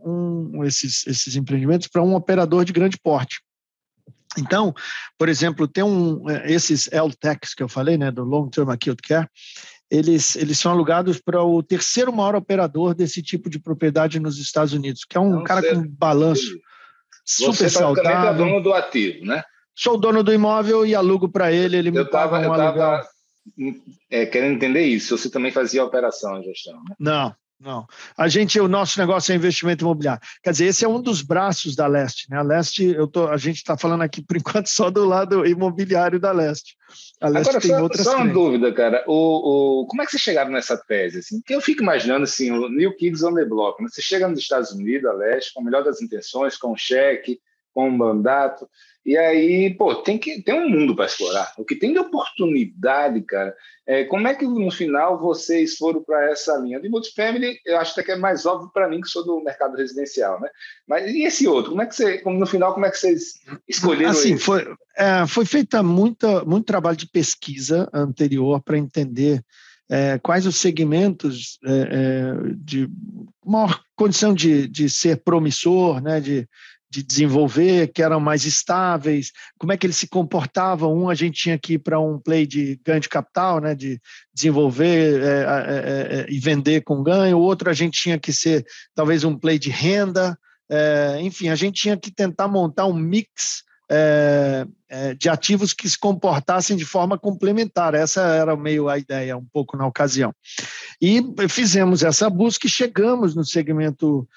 esses empreendimentos para um operador de grande porte. Então, por exemplo, tem esses LTACs que eu falei, né, do Long Term Acute Care, eles são alugados para o terceiro maior operador desse tipo de propriedade nos Estados Unidos, que é um cara com balanço super saudável. Você praticamente é dono do ativo, né? Sou dono do imóvel e alugo para ele me paga um aluguel. Querendo entender isso, você também fazia operação e gestão, né? Não. O nosso negócio é investimento imobiliário. Quer dizer, esse é um dos braços da Leste, né? A Leste, a gente está falando aqui, por enquanto, só do lado imobiliário da Leste. A Leste agora, tem outras só uma frentes. dúvida, cara. Como é que você chegaram nessa tese? Assim? Porque eu fico imaginando assim, o New Kids on the Block. Né? Você chega nos Estados Unidos, a Leste, com a melhor das intenções, com um cheque, com um mandato. E aí, pô, tem um mundo para explorar. O que tem de oportunidade, cara, como é que no final vocês foram para essa linha? De multifamily, eu acho até que é mais óbvio para mim, que sou do mercado residencial, né? Mas e esse outro? No final, como é que vocês escolheram assim, esse? Foi feita muito trabalho de pesquisa anterior para entender quais os segmentos de maior condição de ser promissor, né, de desenvolver, que eram mais estáveis, como é que eles se comportavam. A gente tinha que ir para um play de ganho de capital, né, de desenvolver e vender com ganho. O outro a gente tinha que ser talvez um play de renda. Enfim, a gente tinha que tentar montar um mix de ativos que se comportassem de forma complementar. Essa era meio a ideia, um pouco na ocasião. E fizemos essa busca e chegamos no segmento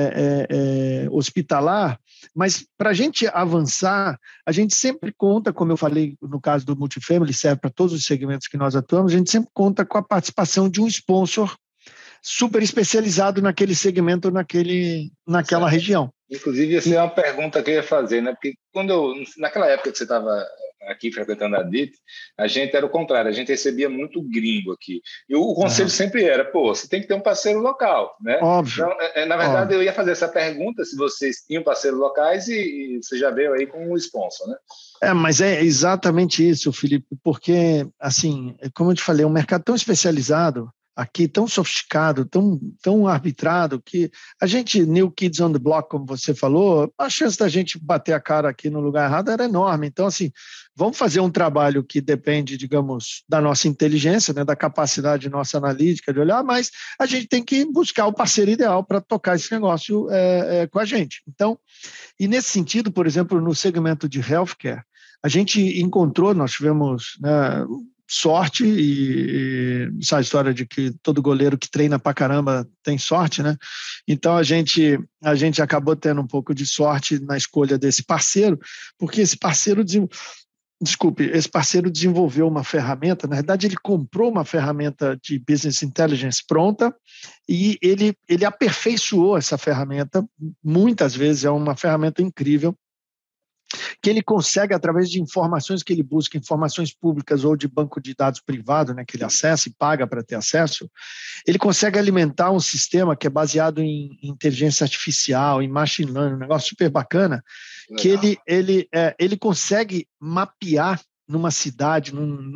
hospitalar, mas para a gente avançar, a gente sempre conta, como eu falei no caso do multifamily, serve para todos os segmentos que nós atuamos, a gente sempre conta com a participação de um sponsor super especializado naquele segmento, naquela região. Inclusive, essa é uma pergunta que eu ia fazer, né? Porque naquela época que você estava aqui frequentando a DIT, a gente era o contrário, a gente recebia muito gringo aqui. E o conselho sempre era, você tem que ter um parceiro local, né? Óbvio. Então, na verdade, eu ia fazer essa pergunta se vocês tinham parceiros locais e você já veio aí com um sponsor, né? Mas é exatamente isso, Felipe, porque, assim, como eu te falei, é um mercado tão especializado aqui, tão sofisticado, tão arbitrado, que a gente, new kids on the block, como você falou, a chance da gente bater a cara aqui no lugar errado era enorme. Então, assim, vamos fazer um trabalho que depende, digamos, da nossa inteligência, né, da capacidade nossa analítica de olhar, mas a gente tem que buscar o parceiro ideal para tocar esse negócio com a gente. Então, e nesse sentido, por exemplo, no segmento de healthcare, a gente encontrou, nós tivemos, né, sorte, e essa história de que todo goleiro que treina pra caramba tem sorte, né? Então a gente acabou tendo um pouco de sorte na escolha desse parceiro, porque esse parceiro desenvolveu uma ferramenta. Na verdade, ele comprou uma ferramenta de business intelligence pronta e ele aperfeiçoou essa ferramenta. Muitas vezes é uma ferramenta incrível, que ele consegue, através de informações que ele busca, informações públicas ou de banco de dados privado, né, que ele acessa e paga para ter acesso, ele consegue alimentar um sistema que é baseado em inteligência artificial, em machine learning, um negócio super bacana, que ele consegue mapear numa cidade,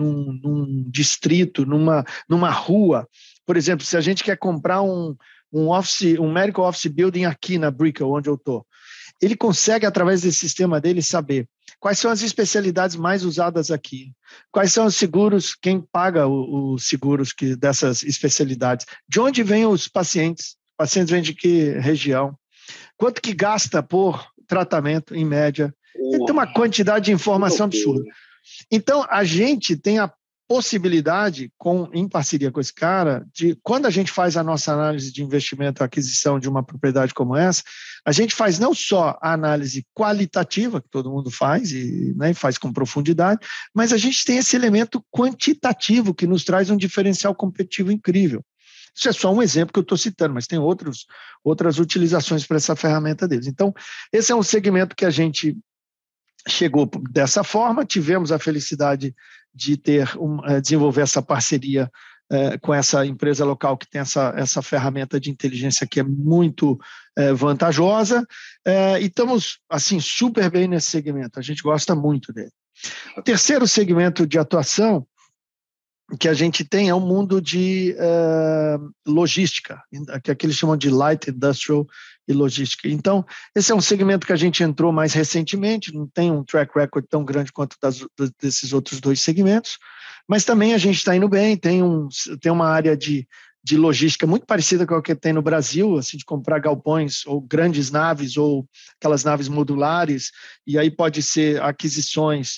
num distrito, numa rua. Por exemplo, se a gente quer comprar um medical office building aqui na Brickell, onde eu estou, ele consegue, através desse sistema dele, saber quais são as especialidades mais usadas aqui, quais são os seguros, quem paga os seguros dessas especialidades, de onde vêm os pacientes vêm de que região, quanto que gasta por tratamento, em média. Ele tem uma quantidade de informação absurda. Então, a gente tem a possibilidade, em parceria com esse cara, de, quando a gente faz a nossa análise de investimento, a aquisição de uma propriedade como essa, a gente faz não só a análise qualitativa, que todo mundo faz, né, e faz com profundidade, mas a gente tem esse elemento quantitativo que nos traz um diferencial competitivo incrível. Isso é só um exemplo que eu estou citando, mas tem outras utilizações para essa ferramenta deles. Então, esse é um segmento que a gente chegou dessa forma, tivemos a felicidade de desenvolver essa parceria com essa empresa local que tem essa ferramenta de inteligência que é muito vantajosa, e estamos assim, super bem nesse segmento, a gente gosta muito dele. O terceiro segmento de atuação que a gente tem é o mundo de logística, que aqui eles chamam de light industrial e logística. Então, esse é um segmento que a gente entrou mais recentemente, não tem um track record tão grande quanto desses outros dois segmentos, mas também a gente está indo bem, tem uma área de logística muito parecida com a que tem no Brasil, assim, de comprar galpões ou grandes naves ou aquelas naves modulares, e aí pode ser aquisições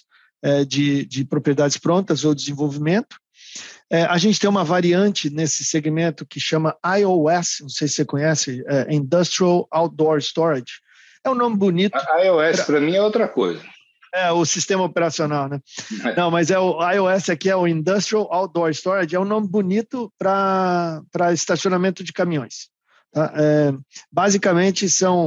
de propriedades prontas ou desenvolvimento. A gente tem uma variante nesse segmento que chama IOS, não sei se você conhece, Industrial Outdoor Storage. É um nome bonito. A iOS, para mim, é outra coisa. O sistema operacional, né? Não, mas o iOS aqui é o Industrial Outdoor Storage, é um nome bonito para estacionamento de caminhões. Tá? Basicamente, são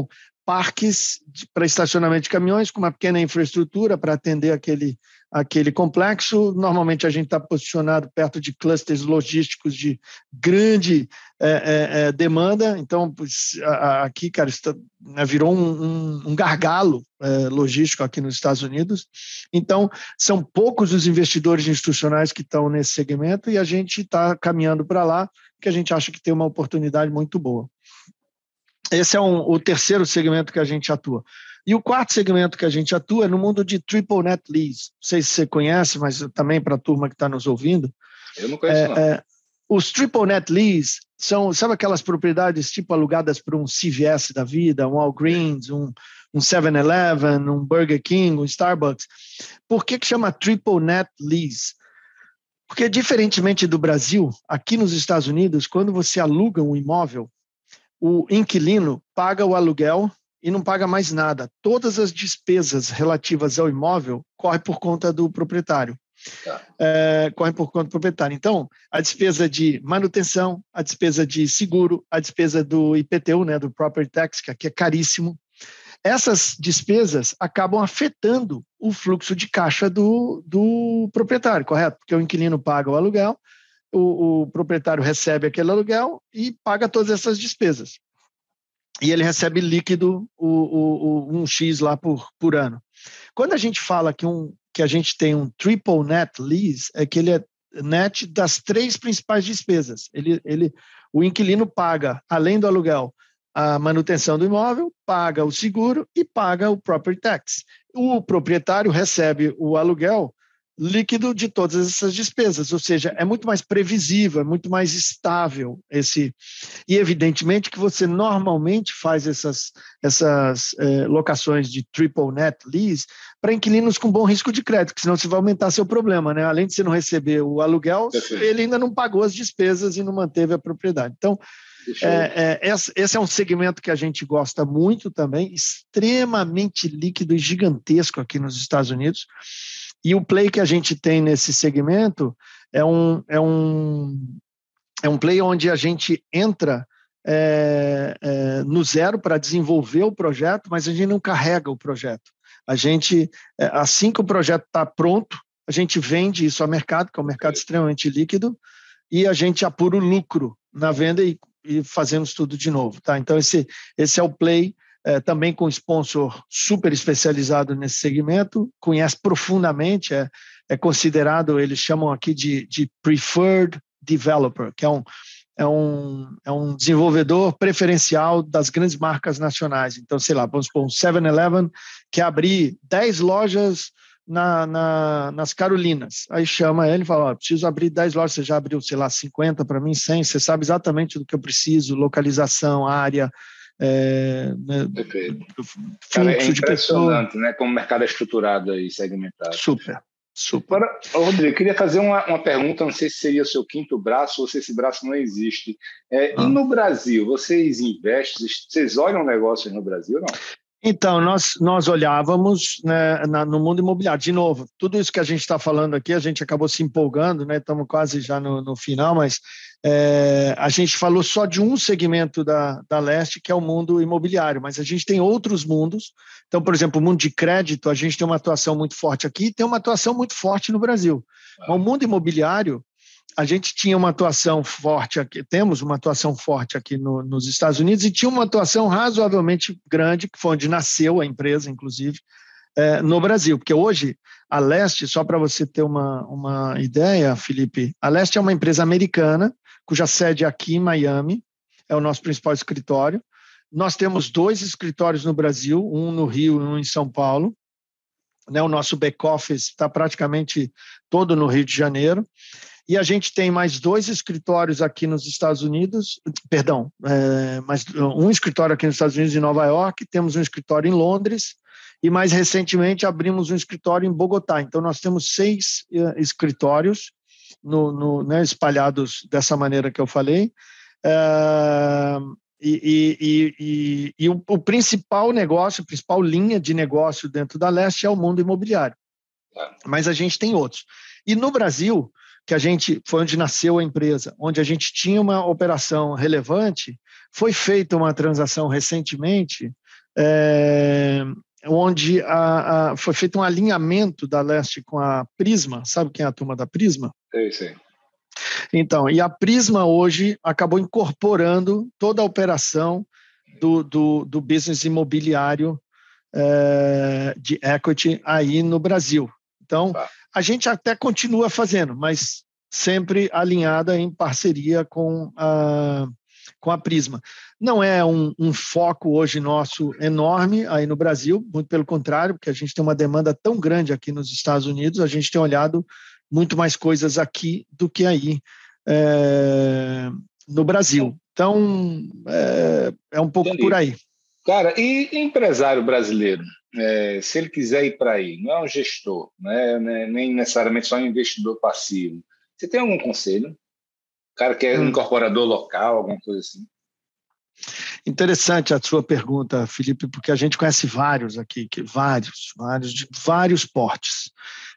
parques para estacionamento de caminhões, com uma pequena infraestrutura para atender aquele complexo. Normalmente a gente está posicionado perto de clusters logísticos de grande demanda. Então, aqui, cara, virou um gargalo logístico aqui nos Estados Unidos. Então, são poucos os investidores institucionais que estão nesse segmento e a gente está caminhando para lá, porque a gente acha que tem uma oportunidade muito boa. Esse é o terceiro segmento que a gente atua. E o quarto segmento que a gente atua é no mundo de Triple Net Lease. Não sei se você conhece, mas também para a turma que está nos ouvindo. Eu não conheço, não. Os Triple Net Lease são, sabe aquelas propriedades tipo alugadas por um CVS da vida, um Walgreens, um 7-Eleven, um Burger King, um Starbucks. Por que chama Triple Net Lease? Porque, diferentemente do Brasil, aqui nos Estados Unidos, quando você aluga um imóvel, o inquilino paga o aluguel e não paga mais nada. Todas as despesas relativas ao imóvel correm por conta do proprietário. Correm por conta do proprietário. Então, a despesa de manutenção, a despesa de seguro, a despesa do IPTU, né, do Property Tax, que aqui é caríssimo, essas despesas acabam afetando o fluxo de caixa do proprietário, correto? Porque o inquilino paga o aluguel, o proprietário recebe aquele aluguel e paga todas essas despesas. E ele recebe líquido um X lá por ano. Quando a gente fala que a gente tem um triple net lease, é que ele é net das três principais despesas. O inquilino paga, além do aluguel, a manutenção do imóvel, paga o seguro e paga o property tax. O proprietário recebe o aluguel líquido de todas essas despesas, ou seja, é muito mais previsível, é muito mais estável e evidentemente que você normalmente faz essas locações de triple net lease para inquilinos com bom risco de crédito, que senão você vai aumentar seu problema, né? Além de você não receber o aluguel, ele ainda não pagou as despesas e não manteve a propriedade. Então, esse é um segmento que a gente gosta muito também, extremamente líquido e gigantesco aqui nos Estados Unidos. E o play que a gente tem nesse segmento é um play onde a gente entra no zero para desenvolver o projeto, mas a gente não carrega o projeto. A gente, assim que o projeto está pronto, a gente vende isso ao mercado, que é um mercado extremamente líquido, e a gente apura o lucro na venda e fazemos tudo de novo. Tá? Então, esse é o play. Também com sponsor super especializado nesse segmento, conhece profundamente, é considerado, eles chamam aqui de preferred developer, que é um desenvolvedor preferencial das grandes marcas nacionais. Então, sei lá, vamos supor, um 7-Eleven que abrir 10 lojas nas Carolinas. Aí chama ele e fala, preciso abrir 10 lojas, você já abriu, sei lá, 50 para mim, 100, você sabe exatamente do que eu preciso, localização, área, Cara, é impressionante, né? Como o mercado é estruturado e segmentado. Super. Agora, Rodrigo, eu queria fazer uma pergunta, não sei se seria o seu quinto braço ou se esse braço não existe. E no Brasil, vocês investem, vocês olham negócios no Brasil ou não? Então, nós olhávamos, né, no mundo imobiliário. De novo, tudo isso que a gente está falando aqui, a gente acabou se empolgando, né? Estamos quase já no final, mas a gente falou só de um segmento da Leste, que é o mundo imobiliário, mas a gente tem outros mundos. Então, por exemplo, o mundo de crédito, a gente tem uma atuação muito forte aqui e tem uma atuação muito forte no Brasil. O mundo imobiliário, a gente tinha uma atuação forte aqui, temos uma atuação forte aqui nos Estados Unidos e tinha uma atuação razoavelmente grande, que foi onde nasceu a empresa, inclusive, no Brasil. Porque hoje, a Leste, só para você ter uma ideia, Felipe, a Leste é uma empresa americana, cuja sede é aqui em Miami, é o nosso principal escritório. Nós temos 2 escritórios no Brasil, um no Rio e um em São Paulo. O nosso back-office está praticamente todo no Rio de Janeiro. E a gente tem mais 2 escritórios aqui nos Estados Unidos, mais um escritório aqui nos Estados Unidos em Nova York, temos um escritório em Londres e mais recentemente abrimos um escritório em Bogotá. Então nós temos 6 escritórios espalhados dessa maneira que eu falei. O principal negócio, a principal linha de negócio dentro da Leste é o mundo imobiliário. Mas a gente tem outros. E no Brasil, que foi onde nasceu a empresa, onde a gente tinha uma operação relevante, foi feita uma transação recentemente onde foi feito um alinhamento da Leste com a Prisma. Sabe quem é a turma da Prisma? Sim. Então, e a Prisma hoje acabou incorporando toda a operação do business imobiliário de equity aí no Brasil. Então, a gente até continua fazendo, mas sempre alinhada em parceria com a Prisma. Não é um foco hoje nosso enorme aí no Brasil, muito pelo contrário, porque a gente tem uma demanda tão grande aqui nos Estados Unidos, a gente tem olhado muito mais coisas aqui do que aí no Brasil. Então, é um pouco por aí. Cara, e empresário brasileiro? Se ele quiser ir para aí, não é um gestor, né? Nem necessariamente só um investidor passivo. Você tem algum conselho? O cara que é um incorporador local, alguma coisa assim? Interessante a sua pergunta, Felipe, porque a gente conhece vários aqui, de vários portes.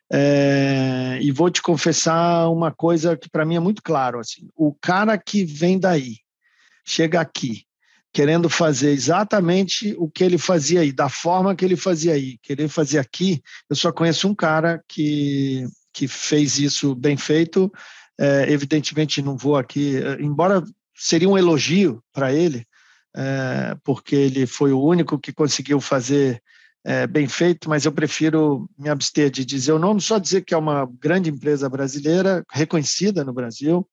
E vou te confessar uma coisa que para mim é muito claro. Assim, o cara que vem daí, chega aqui, querendo fazer exatamente o que ele fazia aí, da forma que ele fazia aí, querer fazer aqui, eu só conheço um cara que fez isso bem feito. Evidentemente não vou aqui, embora seria um elogio para ele, porque ele foi o único que conseguiu fazer bem feito, mas eu prefiro me abster de dizer o nome, só dizer que é uma grande empresa brasileira, reconhecida no Brasil,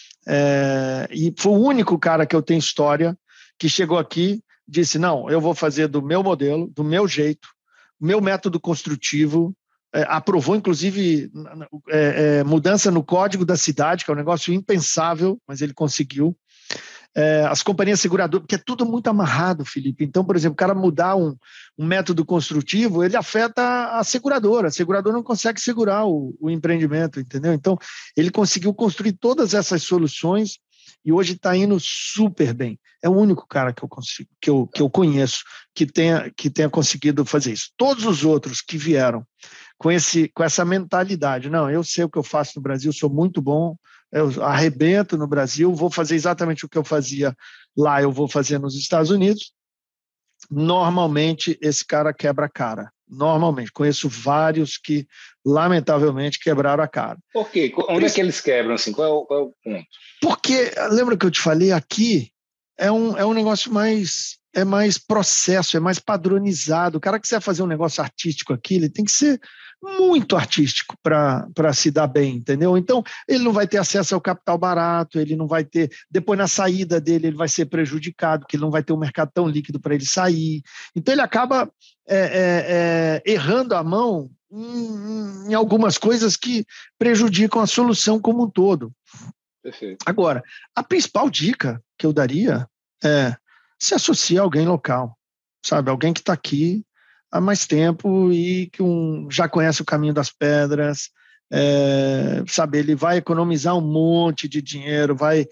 e foi o único cara que eu tenho história que chegou aqui, disse, não, eu vou fazer do meu modelo, do meu jeito, meu método construtivo, aprovou, inclusive, mudança no código da cidade, que é um negócio impensável, mas ele conseguiu. As companhias seguradoras, porque é tudo muito amarrado, Felipe. Então, por exemplo, o cara mudar um método construtivo, ele afeta a seguradora não consegue segurar o empreendimento, entendeu? Então, ele conseguiu construir todas essas soluções e hoje está indo super bem. É o único cara que eu conheço que tenha conseguido fazer isso. Todos os outros que vieram com essa mentalidade, não, eu sei o que eu faço no Brasil, sou muito bom, eu arrebento no Brasil, vou fazer exatamente o que eu fazia lá, eu vou fazer nos Estados Unidos. Normalmente, esse cara quebra a cara. Normalmente. Conheço vários que, lamentavelmente, quebraram a cara. Por quê? Onde é que eles quebram? Assim? Qual é o ponto? Porque, lembra que eu te falei, aqui é um negócio mais processo, é mais padronizado. O cara que quiser fazer um negócio artístico aqui, ele tem que ser muito artístico para se dar bem, entendeu? Então, ele não vai ter acesso ao capital barato, ele não vai ter... Depois, na saída dele, ele vai ser prejudicado, porque ele não vai ter um mercado tão líquido para ele sair. Então, ele acaba errando a mão em algumas coisas que prejudicam a solução como um todo. Perfeito. Agora, a principal dica que eu daria é se associar a alguém local, sabe? Alguém que está aqui há mais tempo e que já conhece o caminho das pedras, sabe? Ele vai economizar um monte de dinheiro, vai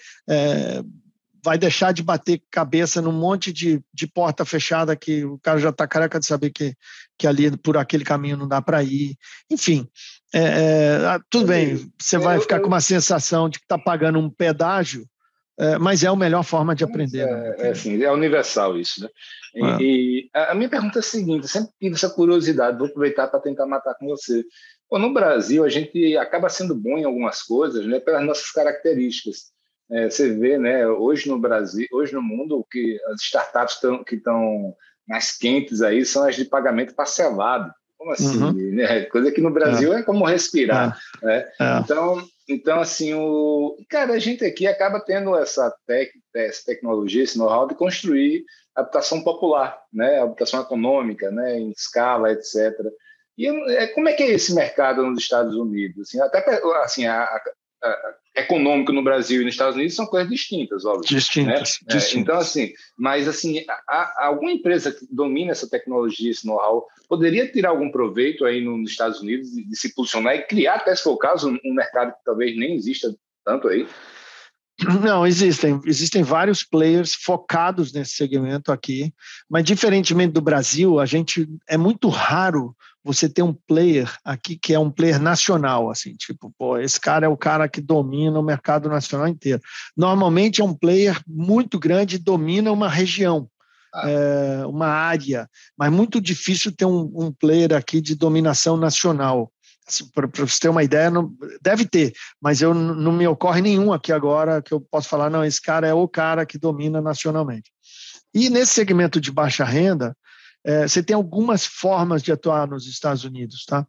deixar de bater cabeça num monte de porta fechada que o cara já está careca de saber que ali por aquele caminho não dá para ir. Enfim, tudo bem, você vai ficar com uma sensação de que está pagando um pedágio, mas é a melhor forma de aprender. Assim, é universal isso, né? E a minha pergunta é a seguinte, eu sempre tive essa curiosidade, vou aproveitar para tentar matar com você. No Brasil, a gente acaba sendo bom em algumas coisas, né, pelas nossas características. Você vê, né, hoje no Brasil, hoje no mundo, que as startups que estão mais quentes aí são as de pagamento parcelado. Como assim? Uhum. Né? Coisa que no Brasil é como respirar. Né? Então, assim, cara, a gente aqui acaba tendo essa tecnologia, esse know-how de construir habitação popular, né? Habitação econômica, né? Em escala, etc. E como é que é esse mercado nos Estados Unidos? Assim, até assim, econômico no Brasil e nos Estados Unidos são coisas distintas, óbvio. Distintas. Então, assim, mas assim, alguma empresa que domina essa tecnologia, esse know-how, poderia tirar algum proveito aí nos Estados Unidos de se posicionar e criar, até se for o caso, um mercado que talvez nem exista tanto aí? Não, existem vários players focados nesse segmento aqui, mas diferentemente do Brasil, é muito raro você ter um player aqui que é um player nacional, assim, tipo, esse cara é o cara que domina o mercado nacional inteiro. Normalmente é um player muito grande e domina uma região. uma área, mas muito difícil ter um player aqui de dominação nacional. Assim, para você ter uma ideia, deve ter, mas não me ocorre nenhum aqui agora que eu posso falar, não, esse cara é o cara que domina nacionalmente. E nesse segmento de baixa renda, você tem algumas formas de atuar nos Estados Unidos, tá?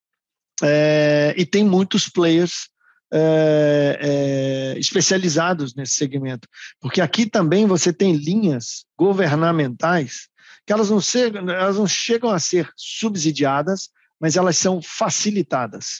E tem muitos players especializados nesse segmento, porque aqui também você tem linhas governamentais que elas não chegam a ser subsidiadas, mas elas são facilitadas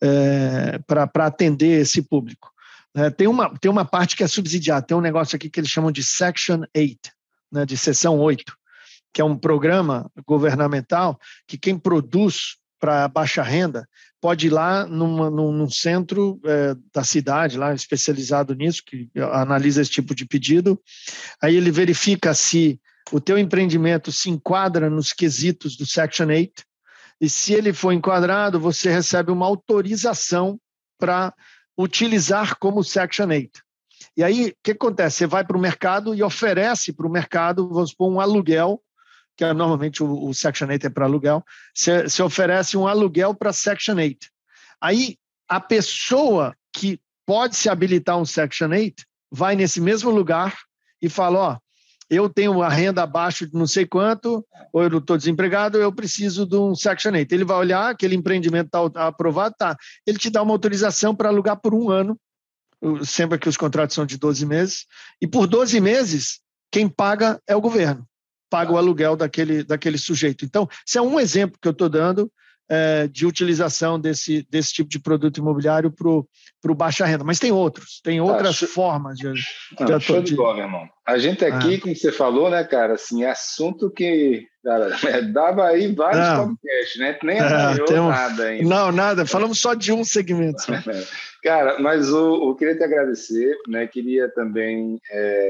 para atender esse público. Tem uma parte que é subsidiada, tem um negócio aqui que eles chamam de Section 8, né, de seção 8, que é um programa governamental que quem produz para baixa renda pode ir lá num centro da cidade, lá especializado nisso, que analisa esse tipo de pedido, aí ele verifica se o teu empreendimento se enquadra nos quesitos do Section 8, e se ele for enquadrado, você recebe uma autorização para utilizar como Section 8. E aí, o que acontece? Você vai para o mercado e oferece para o mercado, vamos supor, um aluguel, que normalmente o Section 8 é para aluguel, você oferece um aluguel para Section 8. Aí, a pessoa que pode se habilitar um Section 8 vai nesse mesmo lugar e fala, eu tenho a renda abaixo de não sei quanto, ou eu estou desempregado, eu preciso de um Section 8. Ele vai olhar, aquele empreendimento está aprovado, ele te dá uma autorização para alugar por 1 ano, sempre que os contratos são de 12 meses, e por 12 meses, quem paga é o governo, paga o aluguel daquele sujeito. Então, esse é um exemplo que eu estou dando de utilização desse tipo de produto imobiliário para o baixa renda. Mas tem outras formas de show de bola, meu irmão. A gente aqui, como você falou, né, cara, assim, é assunto que, cara, dava aí vários podcasts, né? Nem avaliou nada ainda. Não, nada. Falamos só de um segmento. Cara, mas eu queria te agradecer, né? Queria também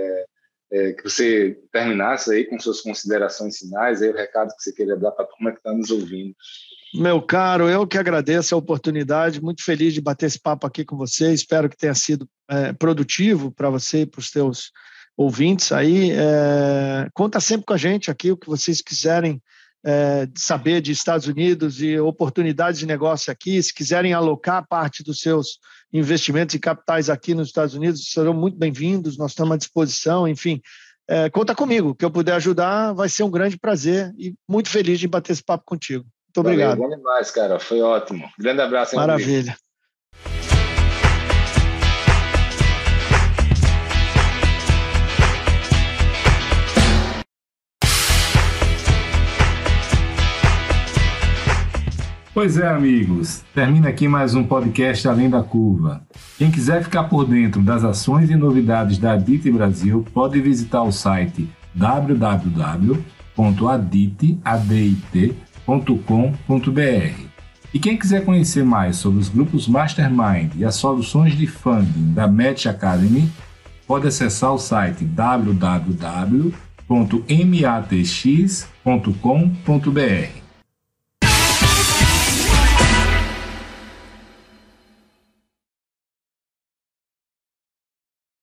que você terminasse aí com suas considerações finais, aí o recado que você queria dar para a turma que está nos ouvindo. Meu caro, eu que agradeço a oportunidade, muito feliz de bater esse papo aqui com você, espero que tenha sido produtivo para você e para os teus ouvintes aí. Conta sempre com a gente aqui, o que vocês quiserem saber de Estados Unidos e oportunidades de negócio aqui, se quiserem alocar parte dos seus investimentos e capitais aqui nos Estados Unidos, serão muito bem-vindos, nós estamos à disposição, enfim. Conta comigo, que eu puder ajudar, vai ser um grande prazer e muito feliz de bater esse papo contigo. Muito obrigado. Valeu, bom demais, cara. Foi ótimo. Grande abraço. Maravilha. Pois é, amigos. Termina aqui mais um podcast Além da Curva. Quem quiser ficar por dentro das ações e novidades da Adit Brasil, pode visitar o site www.adit.com.br. E quem quiser conhecer mais sobre os grupos Mastermind e as soluções de funding da Match Academy, pode acessar o site www.matx.com.br.